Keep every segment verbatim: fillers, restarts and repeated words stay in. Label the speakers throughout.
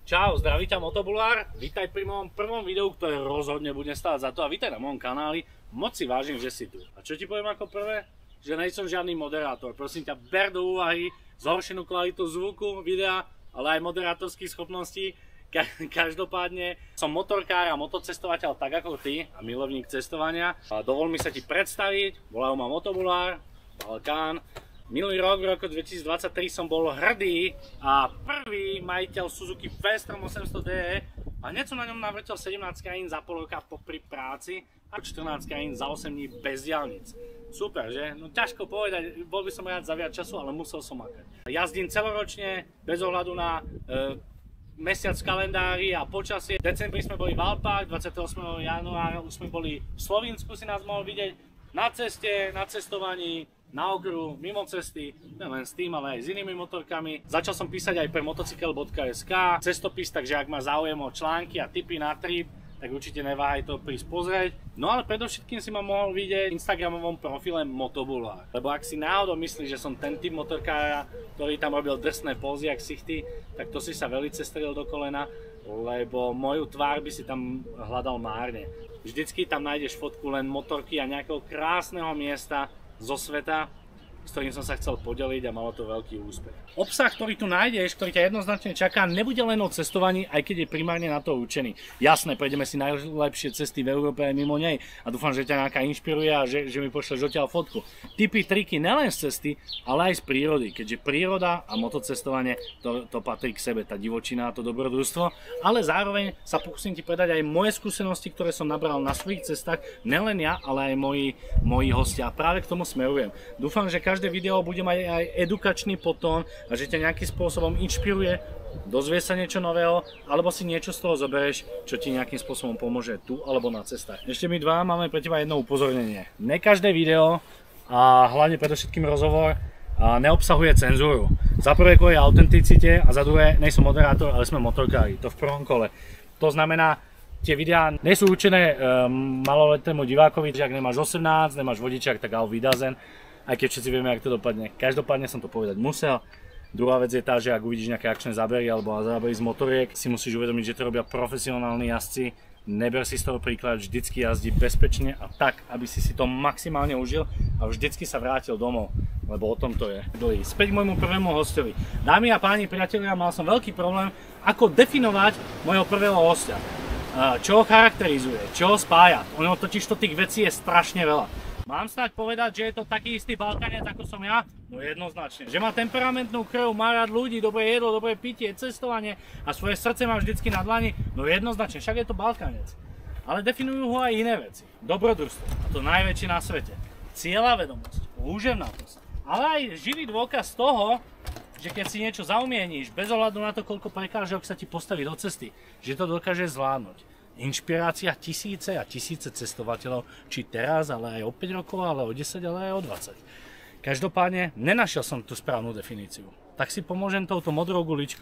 Speaker 1: Čau, zdraví ťa Motobulár, vítaj pri mojom prvom videu, ktoré rozhodne bude stáť za to a vítaj na mojom kanáli. Moc si vážim, že si tu. A čo ti poviem ako prvé? Že nejsem žiadny moderátor, prosím ťa, ber do úvahy zhoršenú kvalitu zvuku, videa, ale aj moderátorských schopností. Ka každopádne som motorkár a motocestovateľ tak ako ty a milovník cestovania. A dovol mi sa ti predstaviť, volajú ma Motobulár, Balkán. Minulý rok, v roku dvetisícdvadsaťtri som bol hrdý a prvý majiteľ Suzuki V-Strom osemsto dé a hneď som na ňom navrtil sedemnásť krajín za pol roka popri práci a štrnásť krajín za osem dní bez diaľnic. Super, že? No ťažko povedať, bol by som rád za viac času, ale musel som makať. Jazdím celoročne, bez ohľadu na e, mesiac v kalendári a počasie. V decembri sme boli v Alpách, dvadsiateho ôsmeho januára už sme boli v Slovinsku, si nás mohol vidieť na ceste, na cestovaní, na okruhu, mimo cesty, len s tým, ale aj s inými motorkami. Začal som písať aj pre motocykel bodka es ká, cestopis, takže ak má záujem o články a tipy na trip, tak určite neváhaj to prísť pozrieť. No ale predovšetkým si ma mohol vidieť v instagramovom profile Motobulár. Lebo ak si náhodou myslíš, že som ten typ motorkára, ktorý tam robil drsné pózy jak sichty, tak to si sa velice strelil do kolena, lebo moju tvár by si tam hľadal márne. Vždycky tam nájdeš fotku len motorky a nejakého krásneho miesta zo sveta, s ktorým som sa chcel podeliť a malo to veľký úspech. Obsah, ktorý tu nájdeš, ktorý ťa jednoznačne čaká, nebude len o cestovaní, aj keď je primárne na to určený. Jasné, prejdeme si najlepšie cesty v Európe aj mimo nej a dúfam, že ťa nejaká inšpiruje a že, že mi pošleš odtiaľ fotku. Tipy, triky nelen z cesty, ale aj z prírody, keďže príroda a motocestovanie to, to patrí k sebe, tá divočina a to dobrodružstvo, ale zároveň sa pokúsim ti predať aj moje skúsenosti, ktoré som nabral na svojich cestách, nelen ja, ale aj moji, moji hostia. A práve k tomu smerujem. Dúfam, že každé video bude mať aj edukačný podtón a že ťa nejakým spôsobom inšpiruje, dozvie sa niečo nového, alebo si niečo z toho zoberieš, čo ti nejakým spôsobom pomôže tu alebo na cestách. Ešte my dva máme pre teba jedno upozornenie. Ne každé video a hlavne predovšetkým rozhovor neobsahuje cenzúru. Za prvé kvôli autenticite a za druhé nejsem moderátor, ale sme motorkári. To v prvom kole. To znamená, tie videá nie sú určené um, maloletému divákovi, že ak nemáš osemnásť, nemáš vodičák, tak auf Wiedersehen. Aj keď všetci vieme, jak to dopadne. Každopádne som to povedať musel. Druhá vec je tá, že ak uvidíš nejaké akčné zábery alebo zábery z motoriek, si musíš uvedomiť, že to robia profesionálni jazdci. Neber si z toho príklad, vždycky jazdí bezpečne a tak, aby si si to maximálne užil a vždycky sa vrátil domov, lebo o tom to je. Späť k môjmu prvému hostovi. Dámy a páni, priatelia, mal som veľký problém, ako definovať môjho prvého hostia. Čo ho charakterizuje, čo ho spája. Ono totiž to tých vecí je strašne veľa. Mám snáď povedať, že je to taký istý Balkánec ako som ja? No jednoznačne. Že má temperamentnú krv, má rád ľudí, dobré jedlo, dobré pitie, cestovanie a svoje srdce má vždycky na dlani? No jednoznačne, však je to Balkánec. Ale definujú ho aj iné veci. Dobrodružstvo, a to najväčšie na svete. Cieľavedomosť, húževnatosť, ale aj živý dôkaz toho, že keď si niečo zaumieníš, bez ohľadu na to, koľko prekážok sa ti postaví do cesty, že to dokáže zvládnuť. Inšpirácia tisíce a tisíce cestovateľov, či teraz, ale aj o päť rokov, ale o desať, ale aj o dvadsať. Každopádne, nenašiel som tú správnu definíciu. Tak si pomôžem touto modrou guličkou.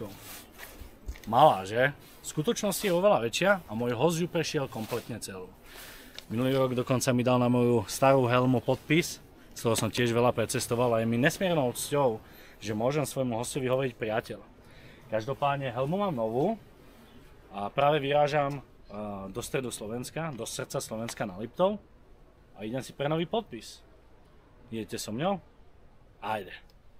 Speaker 1: Malá, že? V skutočnosti je oveľa väčšia a môj host ju prešiel kompletne celú. Minulý rok dokonca mi dal na moju starú helmu podpis, z toho som tiež veľa precestoval a je mi nesmiernou cťou, že môžem svojmu hostovi hovoriť priateľ. Každopádne, helmu mám novú a práve vyrážam do stredu Slovenska, do srdca Slovenska na Liptov a idem si pre nový podpis. Idete so mňou? Ajde.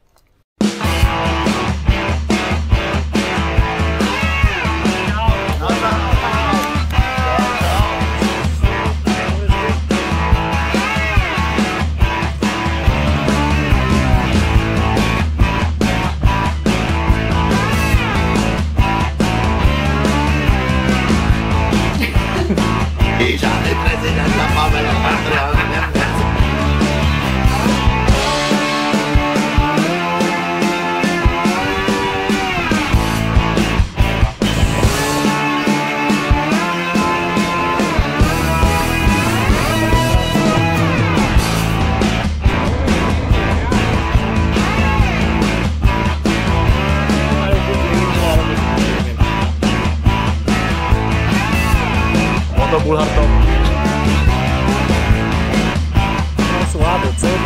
Speaker 2: Žádný prezident na Pavela Patriona.
Speaker 1: Motobulár to sú á bé cé.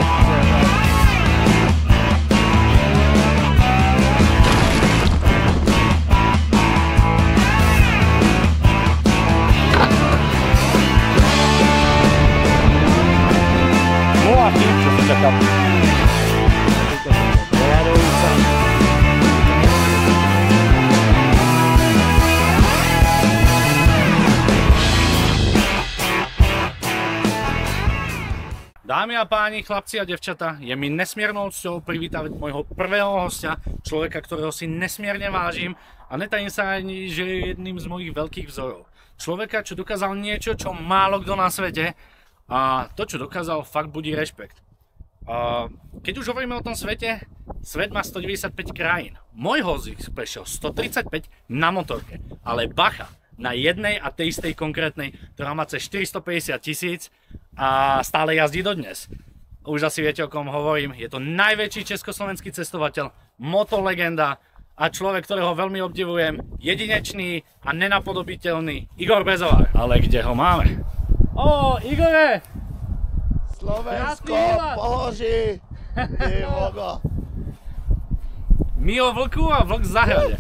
Speaker 1: Dámy a páni, chlapci a devčata, je mi nesmiernou cťou privítať môjho prvého hostia, človeka, ktorého si nesmierne vážim a netajím sa ani, že je jedným z mojich veľkých vzorov. Človeka, čo dokázal niečo, čo málo kto na svete, a to, čo dokázal, fakt budí rešpekt. A keď už hovoríme o tom svete, svet má stodeväťdesiatpäť krajín. Môj host prešiel stotridsaťpäť na motorke, ale bacha, na jednej a tej istej konkrétnej, ktorá má cez štyristopäťdesiat tisíc a stále jazdí dodnes. Už asi viete, o kom hovorím. Je to najväčší československý cestovateľ, motolegenda a človek, ktorého veľmi obdivujem, jedinečný a nenapodobiteľný Igor Bezovár. Ale kde ho máme? Ó, Igore!
Speaker 2: Slovensko, Pohoří, ty vogo.
Speaker 1: Mio vlku a vlk v zahrade.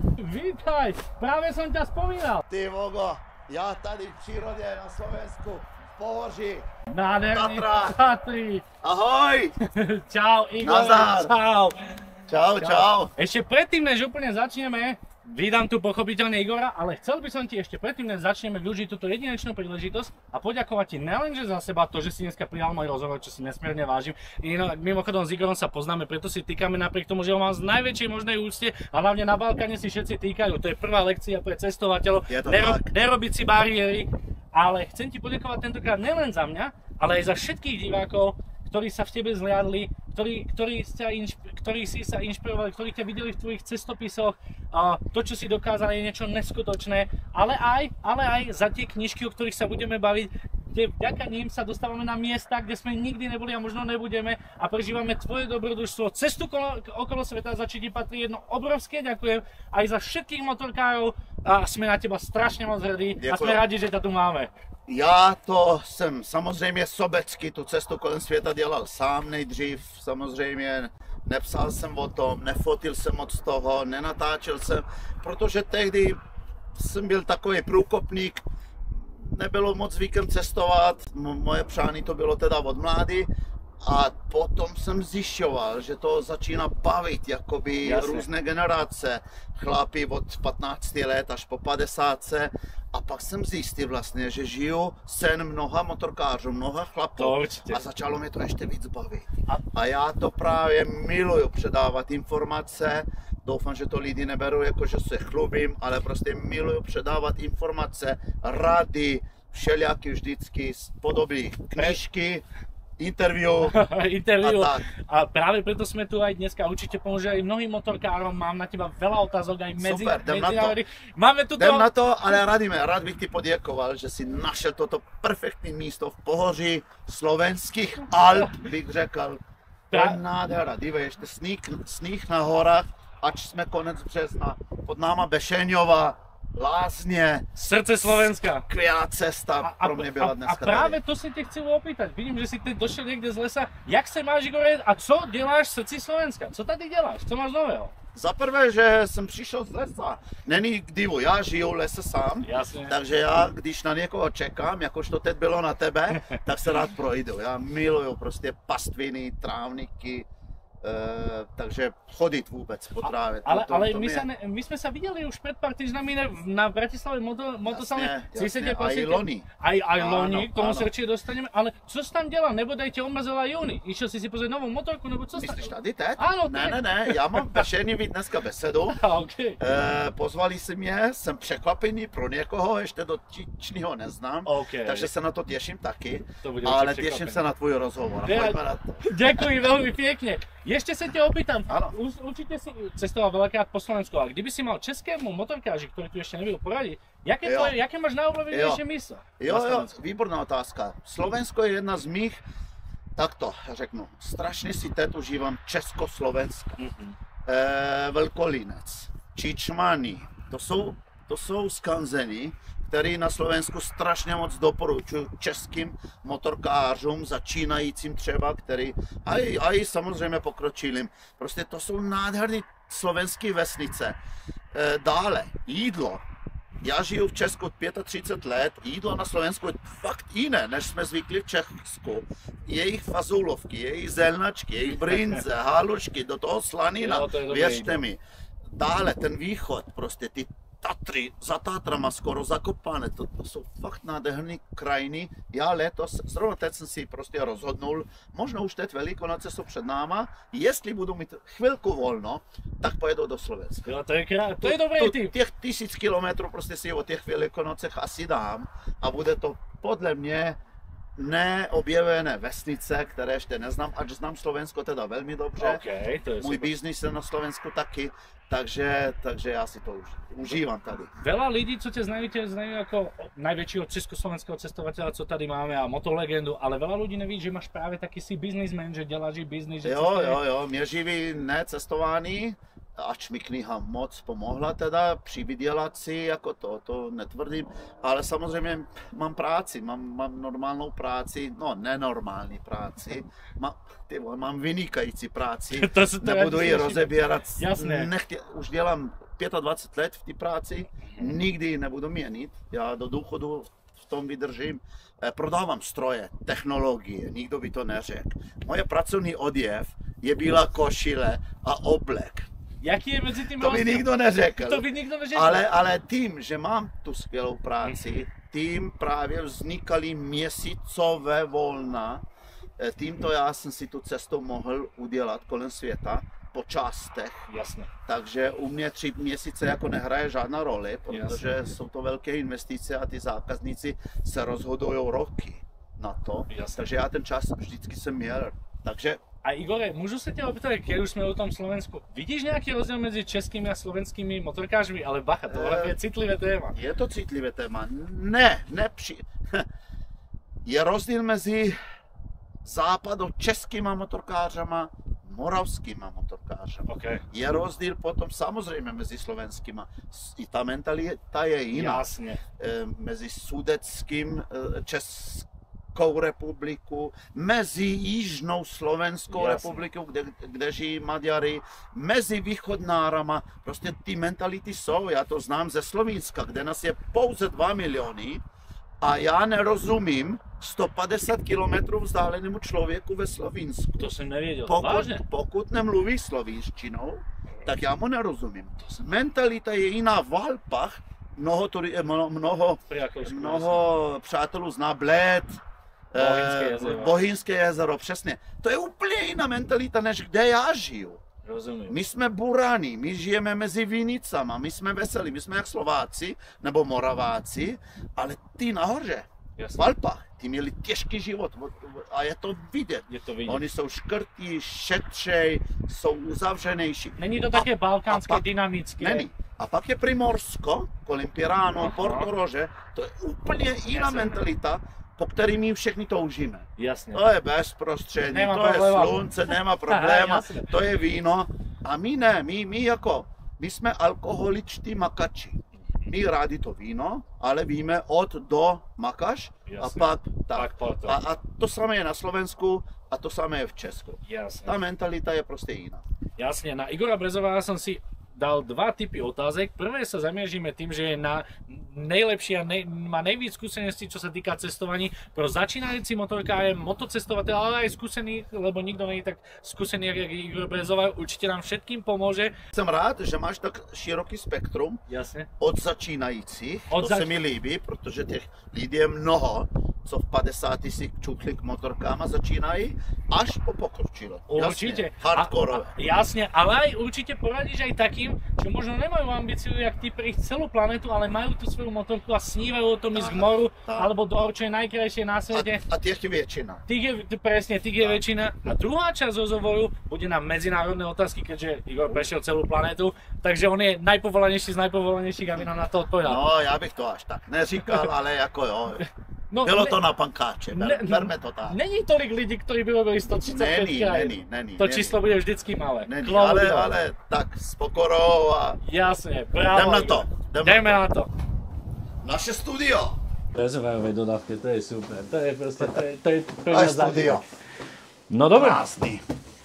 Speaker 1: Vítaj, práve som ťa spomínal.
Speaker 2: Ty vogo, já tady v přírodě na Slovensku, v Pohoří.
Speaker 1: Nádherný
Speaker 2: Tatra.
Speaker 1: Tatry.
Speaker 2: Ahoj.
Speaker 1: Čau, Igor.
Speaker 2: Nazdar.
Speaker 1: Čau.
Speaker 2: Čau, čau.
Speaker 1: Ešte predtým, než úplne začneme, vydám tu pochopiteľne Igora, ale chcel by som ti ešte predtým, než začneme využiť túto jedinečnú príležitosť a poďakovať ti nielenže za seba to, že si dneska prijal môj rozhovor, čo si nesmierne vážim. Inak mimochodom s Igorom sa poznáme, preto si týkame napriek tomu, že ho mám z najväčšej možnej úcte a hlavne na Balkáne si všetci týkajú. To je prvá lekcia pre cestovateľov. Nero, nerobiť si bariéry, ale chcem ti poďakovať tentokrát nielen za mňa, ale aj za všetkých divákov, ktorí sa v tebe zliadli, ktorí, ktorí, sa inšp- ktorí si sa inšpirovali, ktorí ťa videli v tvojich cestopisoch, a to, čo si dokázal, je niečo neskutočné, ale aj, ale aj za tie knižky, o ktorých sa budeme baviť, kde vďaka ním sa dostávame na miesta, kde sme nikdy neboli a možno nebudeme a prežívame tvoje dobrodružstvo, cestu kolo, okolo sveta, za čo ti patrí jedno obrovské ďakujem aj za všetkých motorkárov a sme na teba strašne moc hrdí a sme radi, že ťa tu máme.
Speaker 2: Já to jsem samozřejmě sobecky tu cestu kolem světa dělal sám nejdřív, samozřejmě nepsal jsem o tom, nefotil jsem moc toho, nenatáčel jsem, protože tehdy jsem byl takový průkopník, nebylo moc zvykem cestovat, moje přání to bylo teda od mlády. A potom jsem zjišťoval, že to začíná bavit jakoby Jasne. Různé generace, chlapi od patnácti let až po padesátce. A pak jsem zjistil vlastně, že žiju sen mnoha motorkářů, mnoha chlapů a začalo mě to ještě víc bavit. A, a já to právě miluju předávat informace, doufám, že to lidi neberou jako, že se chlubím, ale prostě miluju předávat informace, rady, všelijaké vždycky podoby knížky, interview,
Speaker 1: interview.
Speaker 2: A, tak.
Speaker 1: A práve preto sme tu aj dneska. Určite pomôže aj mnohým motorkárom. Mám na teba veľa otázok aj medzi.
Speaker 2: Super, jdem
Speaker 1: medzi
Speaker 2: na to.
Speaker 1: Máme tu
Speaker 2: jdem to... na to, ale Radime, rád bych ti poděkoval, že si našel toto perfektní místo v Pohoří slovenských Alp, bych řekl. To je nádhera, dívej, ještě sníh, sníh na horách, ač jsme konec března. Pod náma Bešeňova, Lázně,
Speaker 1: srdce Slovenska.
Speaker 2: Skvělá cesta a, pro mě byla dneska.
Speaker 1: A právě tady. To se tě chci opýtať. Vidím, že si teď došel někde z lesa. Jak se máš, Igore, a co děláš v srdci Slovenska? Co tady děláš? Co máš nového?
Speaker 2: Za prvé, že jsem přišel z lesa. Není k divu, já žiju v lese sám.
Speaker 1: Jasně.
Speaker 2: Takže já, když na někoho čekám, jakož to teď bylo na tebe, tak se rád projdu. Já miluju prostě pastviny, trávníky. Uh, takže chodit vůbec po trávě.
Speaker 1: Ale, to, ale to my, sa ne, my sme sa videli už pred pár týždňami na Bratislave moto, motosalne.
Speaker 2: Jasne, aj loni.
Speaker 1: Aj, aj loni, k tomu sa určite dostaneme. Ale co si tam dělal? Nebodaj tě omrzela Juni. Išiel si si pozrieť novou motorku, nebo co?
Speaker 2: Myslíš tady teď?
Speaker 1: Áno,
Speaker 2: ne, ne, ne, já mám v Bešeňovi dneska besedu.
Speaker 1: Okay.
Speaker 2: Uh, pozvali si mě, jsem překvapený pro někoho, ještě dotyčného neznám.
Speaker 1: Okay.
Speaker 2: Takže se na to těším taky.
Speaker 1: To
Speaker 2: ale těším se na tvůj rozhovor.
Speaker 1: Ja, ďakujem veľmi pekne. Ešte sa ťa opýtam, určite si cestoval veľakrát po Slovensku, ale kdyby si mal českému motorkáři, ktorý tu ešte nebyl poradiť, jaké, tvoje, jaké máš najobľúbenejšie místo?
Speaker 2: Jo, jo, výborná otázka. Slovensko je jedna z mých, takto řeknu, strašně si teď užívám Československa. Mm-hmm. E, Velkolínec, Čičmany, to jsou, to jsou skanzeny, který na Slovensku strašně moc doporučuji českým motorkářům, začínajícím třeba, který, a i, a i samozřejmě pokročilým. Prostě to jsou nádherné slovenské vesnice. E, dále, jídlo. Já žiju v Česku třicet pět let, jídlo na Slovensku je fakt jiné, než jsme zvykli v Česku. Jejich fazulovky, jejich zelnačky, jejich brinze, halušky, do toho slanina, jo, to věřte mi. Dále ten východ, prostě ty Tatry, za Tátrama skoro zakopané, to, to jsou fakt nádherné krajiny. Já letos, zrovna teď jsem si prostě rozhodnul, možno už teď Velikonoce jsou před náma, jestli budu mít chvilku volno, tak pojedu do Slovenska.
Speaker 1: Jo, to je krát, to je dobrý tip.
Speaker 2: Těch tisíc kilometrů prostě si o těch Velikonocech asi dám a bude to podle mě neobjevené vesnice, které ještě neznám, ač znám Slovensko teda velmi dobře.
Speaker 1: Okay, to je
Speaker 2: Můj
Speaker 1: super.
Speaker 2: biznis je na Slovensku taky, takže, takže já si to už užívám tady.
Speaker 1: Veľa lidí, co tě znají, tě znají jako najväčšího československého cestovateľa, co tady máme a motolegendu, ale veľa ľudí neví, že máš právě taky si businessman, že děláš i business, že
Speaker 2: Jo,
Speaker 1: cestuje.
Speaker 2: jo, jo, mě živí necestování, ač mi kniha moc pomohla teda přivydělat si, jako to, to netvrdím, ale samozřejmě mám práci, mám, mám normálnou práci, no nenormální práci, mám, ty vole, mám vynikající práci,
Speaker 1: To se to
Speaker 2: nebudu
Speaker 1: já
Speaker 2: ji
Speaker 1: slyším.
Speaker 2: rozebírat,
Speaker 1: Jasné.
Speaker 2: Nechtě, už dělám dvacet pět let v té práci, nikdy ji nebudu měnit, já do důchodu v tom vydržím. Eh, Prodávám stroje, technologie, nikdo by to neřekl. Moje pracovní oděv je bílá košile a oblek.
Speaker 1: Jaký je mezi tím
Speaker 2: To by
Speaker 1: rozdíl?
Speaker 2: nikdo neřekl.
Speaker 1: To by nikdo neřekl.
Speaker 2: Ale, ale tím, že mám tu skvělou práci, tím právě vznikaly měsícové volna. Eh, Tímto já jsem si tu cestu mohl udělat kolem světa po částech.
Speaker 1: Jasné.
Speaker 2: Takže u mě tři měsíce jako nehraje žádná roli, protože
Speaker 1: Jasně.
Speaker 2: jsou to velké investice a ty zákazníci se rozhodují roky na to.
Speaker 1: Jasně.
Speaker 2: Takže já ten čas vždycky jsem měl. Takže
Speaker 1: A Igore, môžu sa ťa opýtať, keď už sme o tom Slovensku, vidíš nejaký rozdiel medzi českými a slovenskými motorkářmi? Ale bacha, to
Speaker 2: Eh,
Speaker 1: je citlivé téma.
Speaker 2: je to citlivé téma. Ne, nepři... Je rozdíl mezi západočeskýma motorkářama, moravskýma motorkářama.
Speaker 1: Okay.
Speaker 2: Je rozdíl potom samozřejmě mezi slovenskýma. I ta mentalita je jiná.
Speaker 1: Jasne.
Speaker 2: Eh, Mezi sudeckým eh, Českou republiku, mezi Jižnou Slovenskou
Speaker 1: Jasne.
Speaker 2: republikou, kde, kde žijí Maďary, mezi východnárama. Prostě ty mentality jsou, já to znám ze Slovenska, kde nás je pouze dva miliony a já nerozumím sto padesát kilometrů vzdálenému člověku ve Slovinsku.
Speaker 1: To som nevedel.
Speaker 2: Pokud,
Speaker 1: Vážne?
Speaker 2: pokud nemluví slovinštinou, tak já mu nerozumím. Mentalita je jiná v Alpách. Mnoho, turi- mnoho, mnoho,
Speaker 1: Priateľskú,
Speaker 2: mnoho přátelů zná Bled,
Speaker 1: Bohynské
Speaker 2: eh,
Speaker 1: jezero.
Speaker 2: Bohynské jezero, přesně. To je úplně jiná mentalita, než kde já žiju.
Speaker 1: Rozumím.
Speaker 2: My jsme buraní, my žijeme mezi vinicama, my jsme veselí, my jsme jak Slováci nebo Moraváci, ale ty nahoře,
Speaker 1: Jasne.
Speaker 2: v Alpách, ty měli těžký život a je to vidět.
Speaker 1: Je to vidět.
Speaker 2: Oni jsou škrtí, šetřej, jsou uzavřenější.
Speaker 1: Není to také balkánské,
Speaker 2: a pak-
Speaker 1: dynamické?
Speaker 2: Není. A pak je Primorsko, kolem Piránu,
Speaker 1: Aha.
Speaker 2: Portorože, to je úplně jiná
Speaker 1: Jasne.
Speaker 2: mentalita, po který my všichni toužíme.
Speaker 1: Jasne.
Speaker 2: To je bezprostřední,
Speaker 1: Nemá
Speaker 2: to je
Speaker 1: probléma.
Speaker 2: slunce, nemá probléma,
Speaker 1: Jasne.
Speaker 2: to je víno. A my ne, my, my jako, my jsme alkoholičtí makači. My rádi to víno, ale víme od do makaš a
Speaker 1: Jasne.
Speaker 2: pak tak.
Speaker 1: Pak potom.
Speaker 2: A, a to samé je na Slovensku a to samé je v Česku.
Speaker 1: Jasne.
Speaker 2: Ta mentalita je prostě jiná.
Speaker 1: Jasne, na Igora Brezová som si dal dva typy otázek. Prvé sa zamieříme tým, že je na nejlepší a nej, má nejvíc skúseností, čo sa týka cestovaní pro začínajúci motorkáre, motocestovateľ, ale aj skúsený, lebo nikto nie je tak skúsený, jak je Igor Brezová. Určite nám všetkým pomôže.
Speaker 2: Jsem rád, že máš tak široký spektrum
Speaker 1: Jasne.
Speaker 2: od začínajících,
Speaker 1: Od
Speaker 2: to
Speaker 1: zač-
Speaker 2: se mi líbí, protože těch lidí je mnoho, co v padesátých si čuchli k motorkám a začínají, až po pokročilé.
Speaker 1: Určite.
Speaker 2: Jasně, hardkorové.
Speaker 1: A, a, jasne, ale aj určite poradíš aj takým, že možno nemajú ambíciu, jak ty prejsť celú planetu, ale majú tú svoju motorku a snívajú o tom ísť k moru,
Speaker 2: tak.
Speaker 1: alebo do čo je najkrajšie na
Speaker 2: A,
Speaker 1: svete.
Speaker 2: a těch je většina.
Speaker 1: Tých je, t- presne, tých je väčšina. A druhá časť rozhovoru bude na medzinárodné otázky, keďže Igor prešiel celú planetu, takže on je najpovolanejší z najpovolanejších, aby nám na to odpovedal.
Speaker 2: No, já bych to až tak neříkal, ale jako jo.
Speaker 1: No,
Speaker 2: Bylo
Speaker 1: ne-
Speaker 2: to na pankáče, ber, berme to tak.
Speaker 1: Není tolik lidí, ktorí by robili sto tridsaťpäť
Speaker 2: Není,
Speaker 1: krajín.
Speaker 2: není, není,
Speaker 1: To
Speaker 2: není.
Speaker 1: číslo bude vždycky malé.
Speaker 2: Není,
Speaker 1: Klobouk
Speaker 2: ale,
Speaker 1: dole.
Speaker 2: ale tak s pokorou a
Speaker 1: Jasne, bravo.
Speaker 2: jdem na to.
Speaker 1: Igor.
Speaker 2: Jdem
Speaker 1: Jdeme na to.
Speaker 2: naše studio.
Speaker 1: Prezvajové dodávky, to je super. To je proste, to je, to je pre
Speaker 2: Aj
Speaker 1: mňa
Speaker 2: studio.
Speaker 1: zážitok. No dobre,
Speaker 2: Krásný.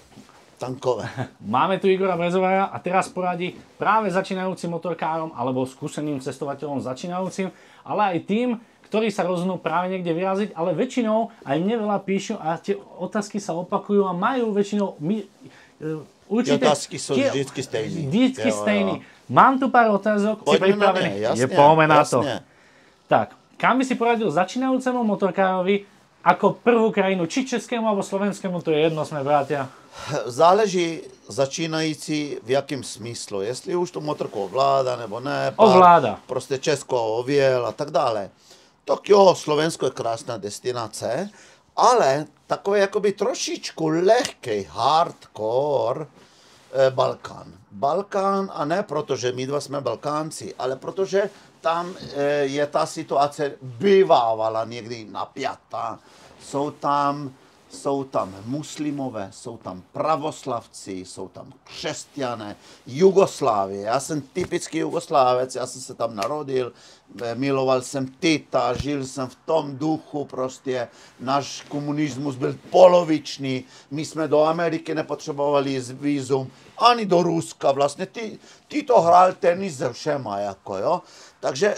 Speaker 2: Tankové.
Speaker 1: máme tu Igora Brezovaja a teraz poradí práve začínajúcim motorkárom alebo skúseným cestovateľom začínajúcim, ale aj tým, ktorí sa rozhodnú práve niekde vyraziť, ale väčšinou aj mne veľa píšu a tie otázky sa opakujú a majú väčšinou my, e, určité...
Speaker 2: Tie otázky sú vždycky stejný.
Speaker 1: Vždycky
Speaker 2: Jo, jo.
Speaker 1: stejný. Mám tu pár otázok. Si pripravený?
Speaker 2: Jasne,
Speaker 1: poďme na to.
Speaker 2: Jasne.
Speaker 1: Tak, kam by si poradil začínajúcemu motorkárovi ako prvú krajinu, či českému alebo slovenskému, to je jedno, sme bratia.
Speaker 2: Záleží začínající v jakém smyslu. Jestli už tu motorku ovláda nebo ne. Pár,
Speaker 1: Ovláda.
Speaker 2: Prostě Česko ověl a tak dále. Tak jo, Slovensko je krásná destinace, ale takový jakoby trošičku lehkej hardcore eh, Balkán. Balkán a ne proto, že my dva jsme Balkánci, ale protože tam eh, je ta situace bývávala někdy napjatá. Jsou tam Jsou tam muslimové, jsou tam pravoslavci, jsou tam křesťané, Jugoslávie. Já jsem typický Jugoslávec, já jsem se tam narodil, miloval jsem Tita, žil jsem v tom duchu prostě. Náš komunismus byl polovičný, my jsme do Ameriky nepotřebovali vízum, ani do Ruska vlastně. Ty, ty to hrál tenis se všema, jako jo. Takže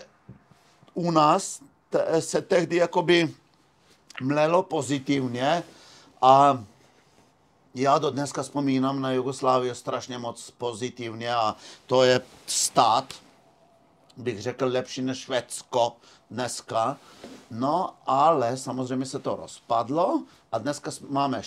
Speaker 2: u nás te, se tehdy jakoby mlelo pozitivně. A já do dneska vzpomínám na Jugoslávii strašně moc pozitivně a to je stát, bych řekl, lepší než Švédsko dneska. No, ale samozřejmě se to rozpadlo a dneska máme,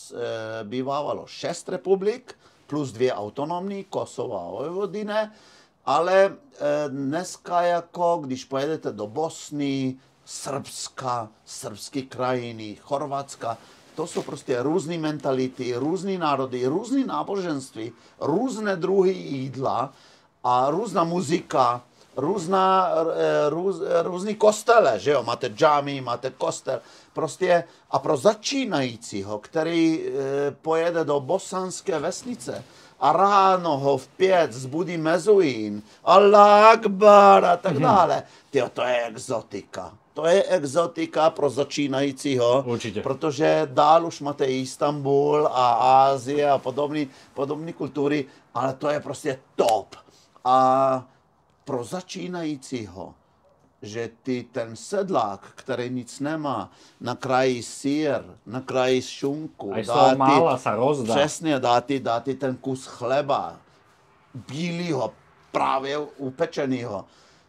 Speaker 2: bývávalo šest republik plus dvě autonomní, Kosovo a Vojvodina, ale dneska jako, když pojedete do Bosny, Srbska, srbské krajiny, Chorvatska, to jsou prostě různé mentality, různé národy, různé náboženství, různé druhy jídla a různá muzika, různá, růz, různý kostele, že jo, máte džámy, máte kostel, prostě a pro začínajícího, který pojede do bosanské vesnice a ráno ho v pět zbudí mezuín, Allah Akbar a tak dále, tyjo, to je exotika. To je exotika pro začínajícího,
Speaker 1: Určitě.
Speaker 2: Protože dál už máte Istanbul a Ázie a podobné podobné kultury, ale to je prostě top. A pro začínajícího, že ty ten sedlák, který nic nemá, na kraji sír, na kraji šunku,
Speaker 1: aj z toho mála sa rozdá.
Speaker 2: Přesně, dá ti, dá ti ten kus chleba, bílýho, právě upečenýho.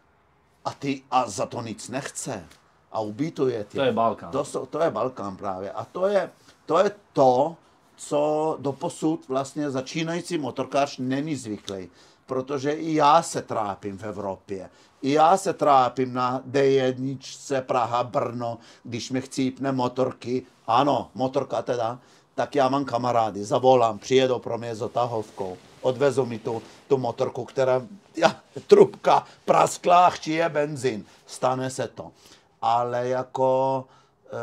Speaker 2: A, ty, a za to nic nechce. A ubytuje tě.
Speaker 1: To je Balkán.
Speaker 2: To, to je Balkán právě. A to je, to je to, co doposud vlastně začínající motorkář není zvyklý. Protože i já se trápím v Evropě. I já se trápím na D jedna Praha-Brno, když mi chcípne motorky. Ano, motorka teda. Tak já mám kamarády, zavolám, přijedou pro mě s otahovkou. Odvezou mi tu, tu motorku, která, ja, trubka prasklá, chčije benzín. Stane se to. Ale jako e,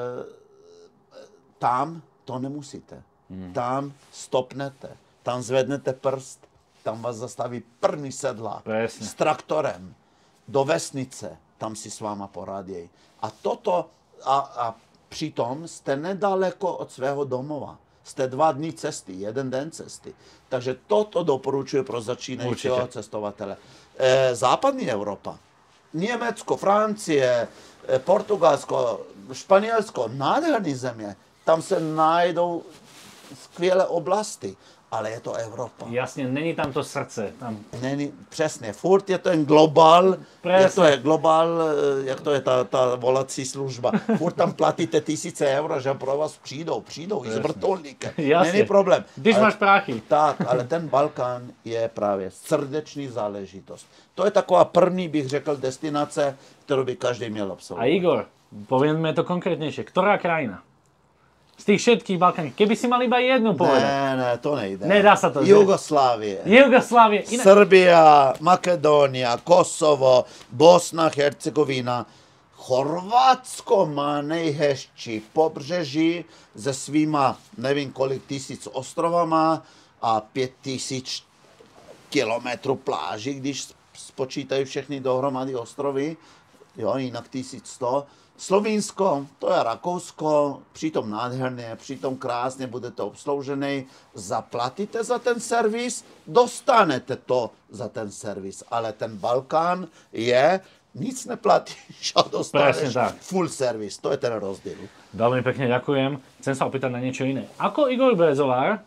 Speaker 2: tam to nemusíte. Hmm. Tam stopnete, tam zvednete prst, tam vás zastaví první sedlák s traktorem do vesnice, tam si s váma poradí. A toto, a, a přitom jste nedaleko od svého domova. Jste dva dny cesty, jeden den cesty. Takže toto doporučuji pro začínajícího cestovatele. E, západní Evropa, Německo, Francie, e, Portugalsko, Španělsko, nádherné země. Tam se najdou skvělé oblasti, ale je to Evropa.
Speaker 1: Jasně, není tam to srdce. Tam...
Speaker 2: Není, přesně, furt je ten globál, jak to je globál, jak to je ta, ta volací služba. Furt tam platíte tisíce euro, že pro vás přijdou, přijdou i s vrtulníkem. Není problém.
Speaker 1: Když
Speaker 2: ale,
Speaker 1: máš práchy.
Speaker 2: Tak, ale ten Balkán je právě srdečný záležitost. To je taková první, bych řekl, destinace, kterou by každý měl absolvovat.
Speaker 1: A Igor, povieme to konkrétnejšie. Ktorá krajina? Z tých všetkých Balkánov. Keby si mal iba jednu povedať.
Speaker 2: Ne, ne, to nejde.
Speaker 1: Nedá sa to.
Speaker 2: Jugoslávie.
Speaker 1: Jugoslávie. Iná...
Speaker 2: Srbia, Makedónia, Kosovo, Bosna, Hercegovina. Chorvátsko má nejhezčí pobřeží se svýma nevím kolik tisíc ostrovama a pět tisíc kilometrů pláží, když spočítají všechny dohromady ostrovy. Jo, jinak tisíc sto. Slovinsko, to je Rakousko, přitom nádherné, přitom krásně budete obsloužený, zaplatíte za ten servis, dostanete to za ten servis, ale ten Balkán je, nic neplatíš a dostaneš full servis, to je ten rozdíl.
Speaker 1: Veľmi pekne ďakujem. Chcem sa opýtať na niečo iné. Ako Igor Brezovár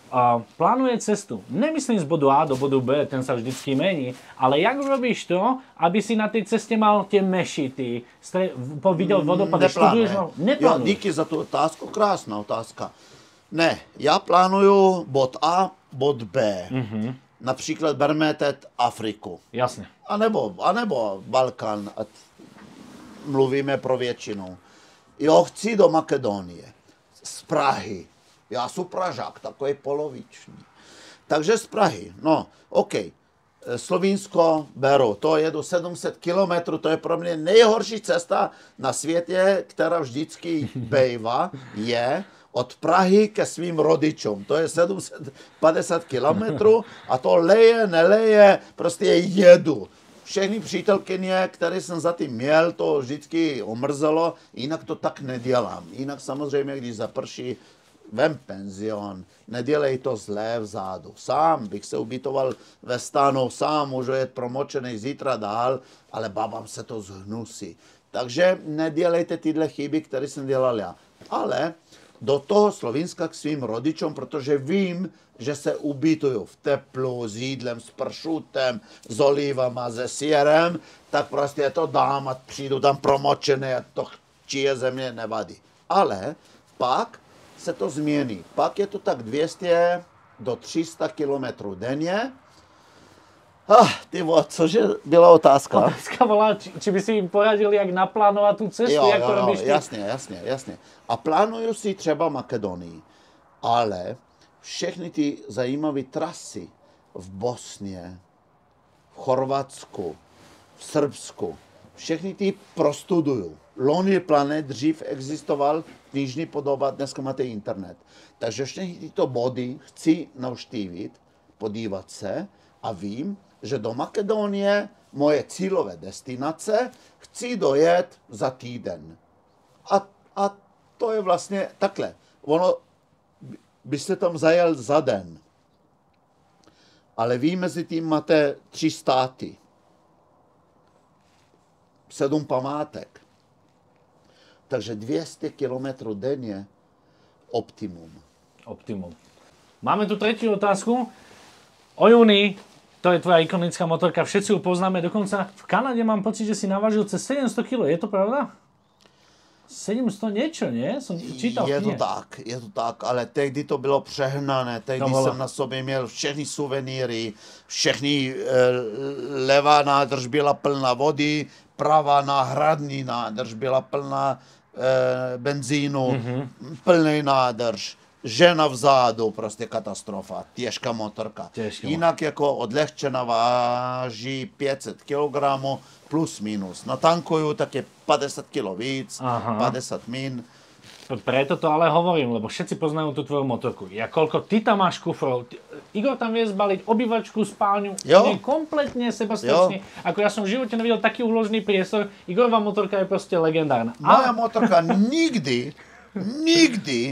Speaker 1: uh, plánuje cestu. Nemyslím z bodu A do bodu B, ten sa vždycky mení, ale jak robíš to, aby si na tej ceste mal tie mešity, stre- videl vodopady, študuješ ho?
Speaker 2: Jo, díky za tu otázku, krásná otázka. Ne, já plánuju bod A, bod B. Mm-hmm. Například berme teď Afriku.
Speaker 1: Jasne.
Speaker 2: A nebo, a nebo Balkán, ať mluvíme pro většinu. Jo, chci do Makedonie, z Prahy. Já jsem Pražák, takový poloviční. Takže z Prahy, no, OK. Slovinsko beru, to jedu sedm set kilometrů, to je pro mě nejhorší cesta na světě, která vždycky bývá, je od Prahy ke svým rodičům. To je sedm set padesát kilometrů a to leje, neleje, prostě jedu. Všechny přítelkyně, které jsem za tím měl, to vždycky omrzelo, jinak to tak nedělám. Jinak samozřejmě, když zaprší, vem penzion, nedělej to zlé vzadu. Sám bych se ubytoval ve stanu, sám můžu jet promočený zítra dál, ale babám se to zhnusí. Takže nedělejte tyhle chyby, které jsem dělal já. Ale do toho Slovinska k svým rodičům, protože vím, že se ubytuju v teplu, s jídlem, s pršutem, s olivama, se sírem, tak prostě to dám a přijdu tam promočený a to čije země nevadí. Ale pak se to změní. Pak je to tak dvě stě do tři sta kilometrů denně. Ah, ty vole, cože byla otázka?
Speaker 1: Otázka bola, či, či by si im poradil, jak naplánovat tu cestu,
Speaker 2: jo,
Speaker 1: jak
Speaker 2: jo,
Speaker 1: to
Speaker 2: jo,
Speaker 1: robíš ty?
Speaker 2: jasně, jasně, jasně. A plánuju si třeba Makedonii, ale všechny ty zajímavé trasy v Bosně, v Chorvatsku, v Srbsku, všechny ty prostuduju. Lonely Planet dřív existoval knižní podoba, dneska máte internet. Takže všechny tyto body chci navštívit, podívat se a vím, že do Makedonie moje cílové destinace chci dojet za týden. A, a to je vlastně takhle. Ono byste tam zajel za den. Ale vy mezi tím máte tři státy. Sedm památek. Takže dvě stě kilometrů denně optimum.
Speaker 1: Optimum. Máme tu tretiu otázku. O Juni, to je tvoja ikonická motorka, všetci ju poznáme. Dokonca v Kanade mám pocit, že si navážil cez sedemsto kilogramov. Je to pravda? sedemsto niečo, nie? Som čítal
Speaker 2: je to
Speaker 1: knihe.
Speaker 2: tak, je to tak, ale tehdy to bylo přehnané. Tehdy
Speaker 1: bylo.
Speaker 2: jsem na sobě měl všechny suvenýry, všechny e, levá nádrž byla plná vody, pravá náhradní nádrž byla plná e, benzínu, mm-hmm. plný nádrž. Žena vzadu, prostě katastrofa, těžká motorka.
Speaker 1: Těžká.
Speaker 2: Jinak jako odlehčená váží pět set kilogramů plus minus. Natankuju tak je padesát kilo víc, aha. padesát min.
Speaker 1: Preto to ale hovorím, lebo všetci poznajú tú tvoju motorku. Ja koľko ty tam máš kufrov, Igor tam vie zbaliť obývačku, spálňu, nie kompletne sebastačný. Ako ja som v živote nevidel taký úložný priestor, Igorová motorka je proste legendárna.
Speaker 2: Moja motorka nikdy, nikdy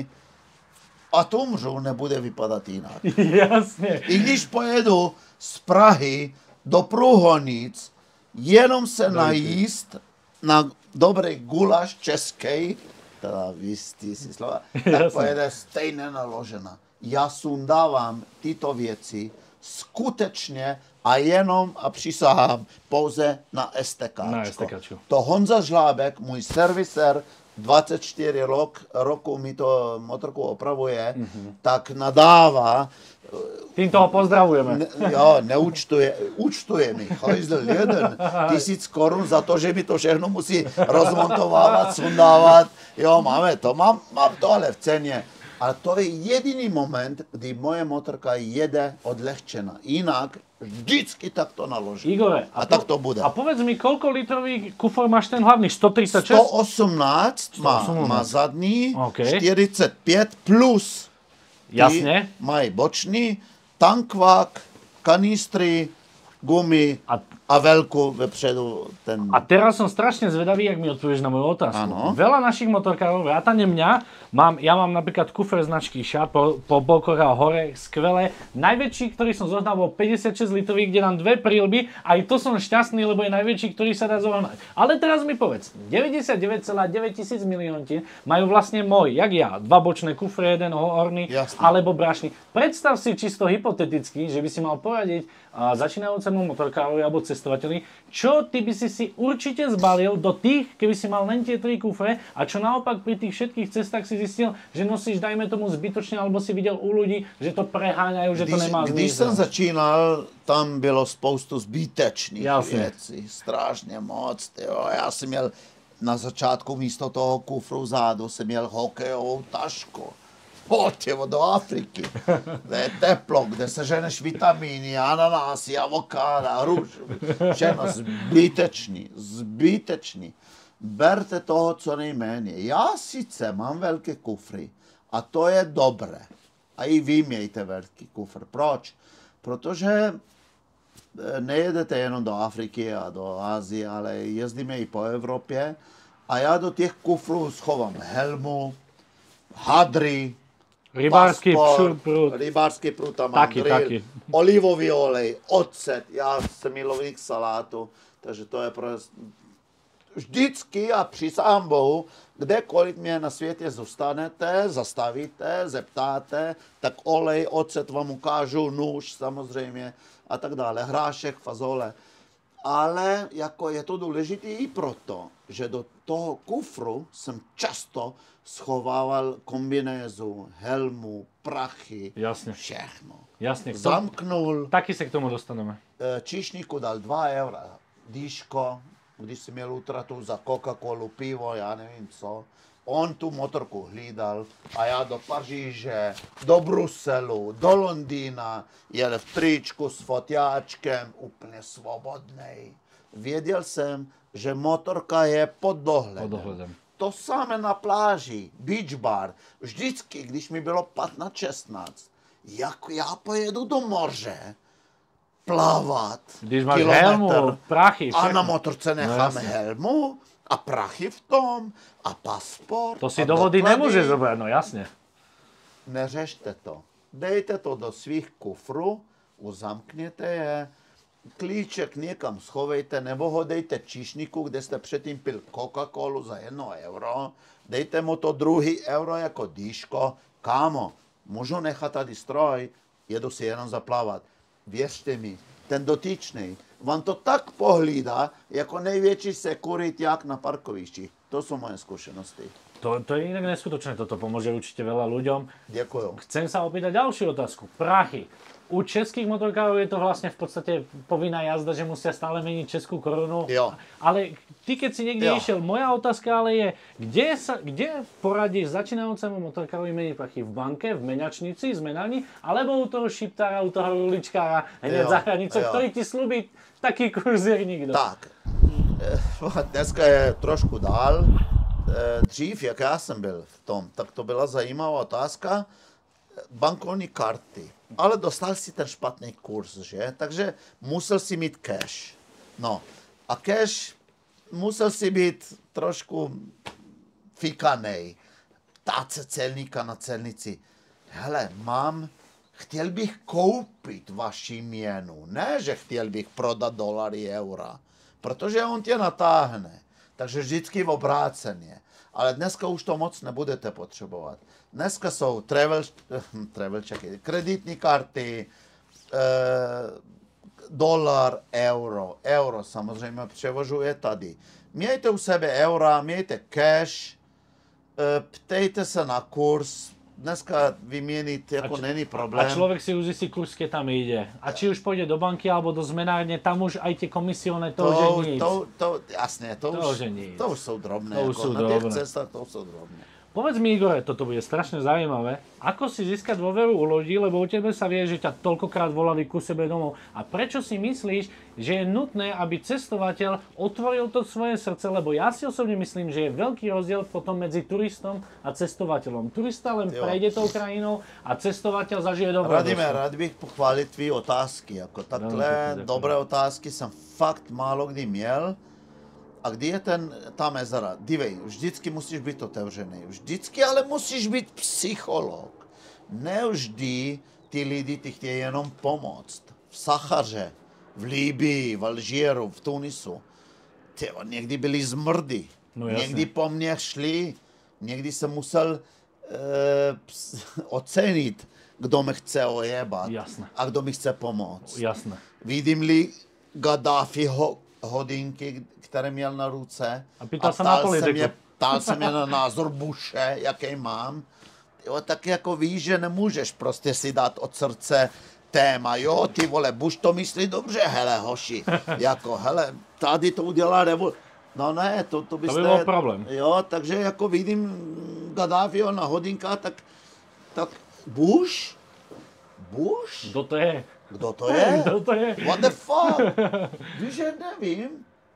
Speaker 2: a to umřu nebude vypadat jinak.
Speaker 1: Jasně.
Speaker 2: I když pojedu z Prahy do Průhonic, jenom se Dobrý. najíst na dobrý gulaš český, teda vystý si slova, tak pojede stejně naložena. Já sundávám tyto věci skutečně a jenom a přísahám pouze na STKčko.
Speaker 1: Na STKčku.
Speaker 2: To Honza Žlábek, můj servisér, dvacet čtyři rok, roku mi to motorku opravuje, mm-hmm. tak nadává.
Speaker 1: Tým toho pozdravujeme.
Speaker 2: Ne, jo, neúčtuje, účtuje mi, hajzl, jeden tisíc korun za to, že mi to všechno musí rozmontovávat, sundávat. Jo, máme to, mám, mám to ale v ceně. Ale to je jediný moment, kdy moje motorka jede odlehčena. Jinak vždycky tak to naloží.
Speaker 1: Igore,
Speaker 2: a, a tak to bude.
Speaker 1: A povedz mi, koľko litrový kufor máš ten hlavný? sto tridsaťšesť?
Speaker 2: sto osemnásť má, má zadní, okay. štyridsať päť plus.
Speaker 1: Jasne.
Speaker 2: Mají bočný, tankvák, kanistry, gumy.
Speaker 1: A
Speaker 2: a veľkú vepředu ten...
Speaker 1: A teraz som strašne zvedavý, jak mi odpovieš na moju otázku.
Speaker 2: Áno.
Speaker 1: Veľa našich motorkárov, vrátane mňa, mám, ja mám napríklad kufer značky Sharp po, po bokoch a hore, skvelé. Najväčší, ktorý som zohnal, bol päťdesiatšesť litrový, kde dám dve prílby. Aj to som šťastný, lebo je najväčší, ktorý sa dá zohnať. Ale teraz mi povedz, deväťdesiatdeväť celá deväť tisíc milióntin majú vlastne môj, jak ja, dva bočné kufre, jeden horný,
Speaker 2: Jasne.
Speaker 1: alebo brašný. Predstav si čisto hypoteticky, že by si mal poradiť a začínajúcemu motorkárovi alebo cestovateľi, čo ty by si si určite zbalil do tých, keby si mal len tie tri kufre, a čo naopak pri tých všetkých cestách si zistil, že nosíš, dajme tomu, zbytočne, alebo si videl u ľudí, že to preháňajú, že to
Speaker 2: Když,
Speaker 1: nemá zmysel.
Speaker 2: když jsem začínal, tam bylo spoustu zbytečných
Speaker 1: Jasne.
Speaker 2: věcí. Strašně moc. Tyjo. Já jsem měl na začátku místo toho kufru vzadu, jsem měl hokejovou tašku. Pojďte do Afriky, kde je teplo, kde se ženeš vitamíny, ananásy, avokáda, růž. Všechno zbytečný, zbytečný. Berte toho co nejméně. Já sice mám velké kufry a to je dobré. A i vy mějte velký kufr. Proč? Protože nejedete jenom do Afriky a do Asie, ale jezdíme i po Evropě. A já do těch kufrů schovám helmu, hadry,
Speaker 1: Rybársky
Speaker 2: pasport,
Speaker 1: prut.
Speaker 2: rybářský prut, tam
Speaker 1: Taky,
Speaker 2: grill,
Speaker 1: taky.
Speaker 2: olivový olej, ocet. Já jsem milovník salátu, takže to je prostě vždycky a přísahám Bohu, kdekoliv mě na světě zůstanete, zastavíte, zeptáte, tak olej, ocet vám ukážu, nůž samozřejmě a tak dále, hrášek, fazole. Ale jako je to důležité i proto, že do toho kufru jsem často schovával kombinézu, helmu, prachy,
Speaker 1: Jasne.
Speaker 2: všechno.
Speaker 1: Jasne. Kto...
Speaker 2: Zamknul,
Speaker 1: Taky sa k tomu dostaneme.
Speaker 2: číšníku dal dva eura dýško, když si měl útratu za Coca-Colu, pivo, já nevím co. On tu motorku hlídal a já do Paříže, do Bruselu, do Londýna jel v tričku s foťáčkem, úplně svobodnej. Věděl jsem, že motorka je pod dohledem.
Speaker 1: Pod dohledem.
Speaker 2: To samé na pláži, beach bar. Vždycky, když mi bylo patnáct šestnáct, jak já pojedu do moře, plavat,
Speaker 1: Když máš
Speaker 2: kilometr,
Speaker 1: helmu, prachy,
Speaker 2: a
Speaker 1: všechno.
Speaker 2: na motorce necháme
Speaker 1: jasne.
Speaker 2: helmu a prachy v tom a pasport.
Speaker 1: To si
Speaker 2: a
Speaker 1: do vody
Speaker 2: doklady.
Speaker 1: nemôžeš zobrať, no jasne.
Speaker 2: Neřešte to. Dejte to do svých kufrů, uzamkněte je, klíček někam schovejte, nebo ho dejte číšníku, kde jste předtím pil Coca-Colu za jedno euro, dejte mu to druhý euro jako dýško. Kámo, můžu nechat tady stroj, jedu si jenom zaplavat. Věřte mi, ten dotyčný vám to tak pohlídá, jako největší sekuriťák na parkovišti. To jsou moje zkušenosti.
Speaker 1: To, to je inak neskutočné, toto pomôže určite veľa ľuďom.
Speaker 2: Děkuju.
Speaker 1: Chcem sa opýtať ďalšiu otázku. Prachy. U českých motorkárov je to vlastne v podstate povinná jazda, že musia stále meniť českú korunu.
Speaker 2: Jo.
Speaker 1: Ale ty, keď si niekde
Speaker 2: Jo.
Speaker 1: išiel, moja otázka ale je, kde, sa, kde poradíš začínajúcemu motorkárovi meniť prachy? V banke, v menačnici, zmenárni, alebo u toho šiptára, u toho ruličkára, hneď
Speaker 2: Jo,
Speaker 1: za hranicou,
Speaker 2: jo.
Speaker 1: ktorý ti slúbi taký kurz jak nikto?
Speaker 2: Tak, eh, dneska je trošku dál. Eh, Dřív, jak já jsem byl v tom, tak to byla zajímavá otázka. Bankovní karty. Ale dostal si ten špatný kurz, že? Takže musel si mít cash. No, a cash musel si být trošku fikanej. Ptát se celníka na celnici. Hele, mám, chtěl bych koupit vaši měnu. Ne, že chtěl bych prodat dolary, eura. Protože on tě natáhne. Takže vždycky v obráceně. Ale dneska už to moc nebudete potřebovat. Dneska jsou travel, travel checky, kreditní karty, eh, dolar, euro. Euro samozřejmě převožuje tady. Mějte u sebe eura, mějte cash, eh, ptejte se na kurz. Dneska vyměnit jako
Speaker 1: č-
Speaker 2: není problém.
Speaker 1: A človek si už zistí kurz, keď tam ide. A či už pôjde do banky alebo do zmenárne, tam už aj tie komisioné, to,
Speaker 2: to,
Speaker 1: už je nic.
Speaker 2: to, to, jasně, to,
Speaker 1: To
Speaker 2: už,
Speaker 1: už je nic.
Speaker 2: to už jsou drobné.
Speaker 1: To už
Speaker 2: jako
Speaker 1: sú
Speaker 2: na těch
Speaker 1: drobné.
Speaker 2: cestách to jsou drobné.
Speaker 1: Povedz mi, Igore, toto bude strašne zaujímavé. Ako si získať dôveru u ľudí, lebo u tebe sa vie, že ťa toľkokrát volali ku sebe domov. A prečo si myslíš, že je nutné, aby cestovateľ otvoril to svoje srdce? Lebo ja si osobne myslím, že je veľký rozdiel potom medzi turistom a cestovateľom. Turista len jo. prejde tou krajinou a cestovateľ zažije dobré.
Speaker 2: Radime, rád bych pochválit tvý otázky. Jako takhle dobré otázky jsem fakt málo kdy měl. A kdy je ten, ta mezera? Dívej, vždycky musíš být otevřený. Vždycky ale musíš být psycholog. Nevždy ty lidi ti chtějí jenom pomoct. V Sachaře, v Líbii, v Alžíru, v Tunisu. Tyjo, někdy byli zmrdy. No, někdy po mně šli. Někdy jsem musel e, ocenit, kdo mi chce ojebat. Jasne. A kdo mi chce pomoct.
Speaker 1: Jasne.
Speaker 2: Vidím-li Gaddafiho hodinky, které měl na ruce. A
Speaker 1: pýtal se na politiku.
Speaker 2: Ptal se mě na názor Bushe, jaký mám. Jo, tak jako víš, že nemůžeš prostě si dát od srdce téma. Jo, ty vole, Bush to myslí dobře, hele, hoši. Jako, hele, tady to udělá revoluce. No ne, to, to byste...
Speaker 1: To by byl problém.
Speaker 2: Jo, takže jako vidím Gaddafiho na hodinkách, tak, tak Bush? Bush?
Speaker 1: Kdo to je?
Speaker 2: Kdo to je?
Speaker 1: Kdo to je?
Speaker 2: What the fuck? Víš, že nevím.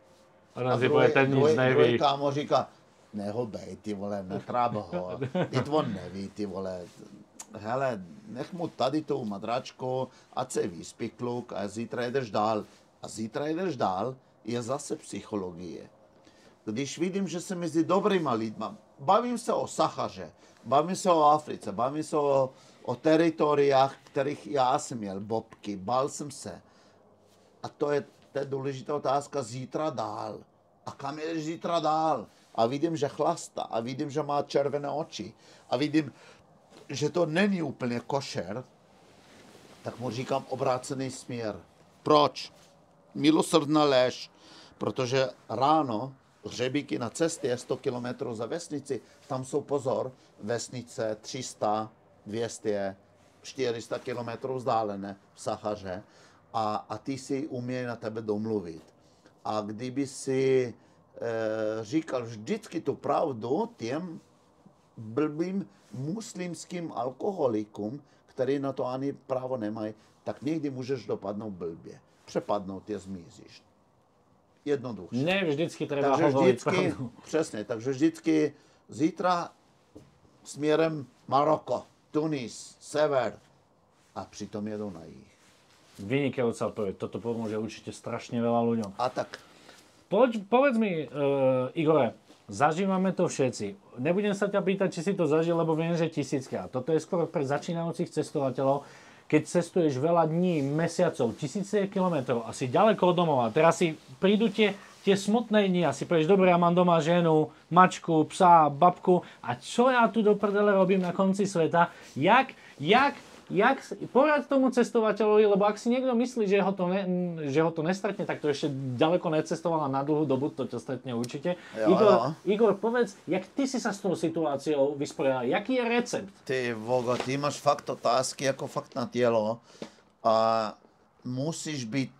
Speaker 1: A nás bude ten nic neví.
Speaker 2: Druhý kámo říká, nehobej, ty vole, netráb ho. Teď on neví, ty vole. Hele, nech mu tady tou madračku, ať se vyspí kluk a zítra jdeš dál. A zítra jdeš dál je zase psychologie. Když vidím, že se mezi dobrýma lidma, bavím se o Sachaře, bavím se o Africe, bavím se o, o teritoriách, kterých já jsem měl bobky, bál jsem se. A to je, to je důležitá otázka, zítra dál. A kam jdeš zítra dál? A vidím, že chlasta, a vidím, že má červené oči, a vidím, že to není úplně košer, tak mu říkám obrácený směr. Proč? Milosrdná lež, protože ráno hřebíky na cestě je sto kilometrů za vesnici, tam jsou pozor, vesnice tři sta, dvě stě, čtyři sta kilometrů vzdálené v Sachaře a, a ty si umějí na tebe domluvit. A kdyby si e, říkal vždycky tu pravdu těm blbým muslimským alkoholikům, který na to ani právo nemají, tak někdy můžeš dopadnout blbě. Přepadnout je, zmizíš. Jednoduše.
Speaker 1: Ne, vždycky treba
Speaker 2: takže
Speaker 1: hovoriť
Speaker 2: vždycky,
Speaker 1: pravdu.
Speaker 2: Přesně, takže vždycky zítra směrem Maroko, Tunis, sever a přitom jedou na jih.
Speaker 1: Vynikajúca odpoveď. Toto pomôže určite strašne veľa ľuďom.
Speaker 2: A tak.
Speaker 1: Poď, povedz mi, uh, Igore, zažívame to všetci. Nebudem sa ťa pýtať, či si to zažil, lebo viem, že tisíckrát. Toto je skôr pre začínajúcich cestovateľov. Keď cestuješ veľa dní, mesiacov, tisíce kilometrov, asi ďaleko od domova, teraz si prídu tie, tie smutné dni a si povieš, dobre, ja mám doma ženu, mačku, psa, babku a čo ja tu do prdele robím na konci sveta? Jak, jak, jak porad tomu cestovateľovi, lebo ak si niekto myslí, že ho to, ne, že ho to nestretne, tak to ešte ďaleko necestoval a na dlhú dobu to ťa stretne určite.
Speaker 2: Jo,
Speaker 1: Igor,
Speaker 2: jo.
Speaker 1: Igor, povedz, jak ty si sa s tou situáciou vysporiadal? Jaký je recept?
Speaker 2: Ty vogo, ty máš fakt otázky jako fakt na tělo a musíš být,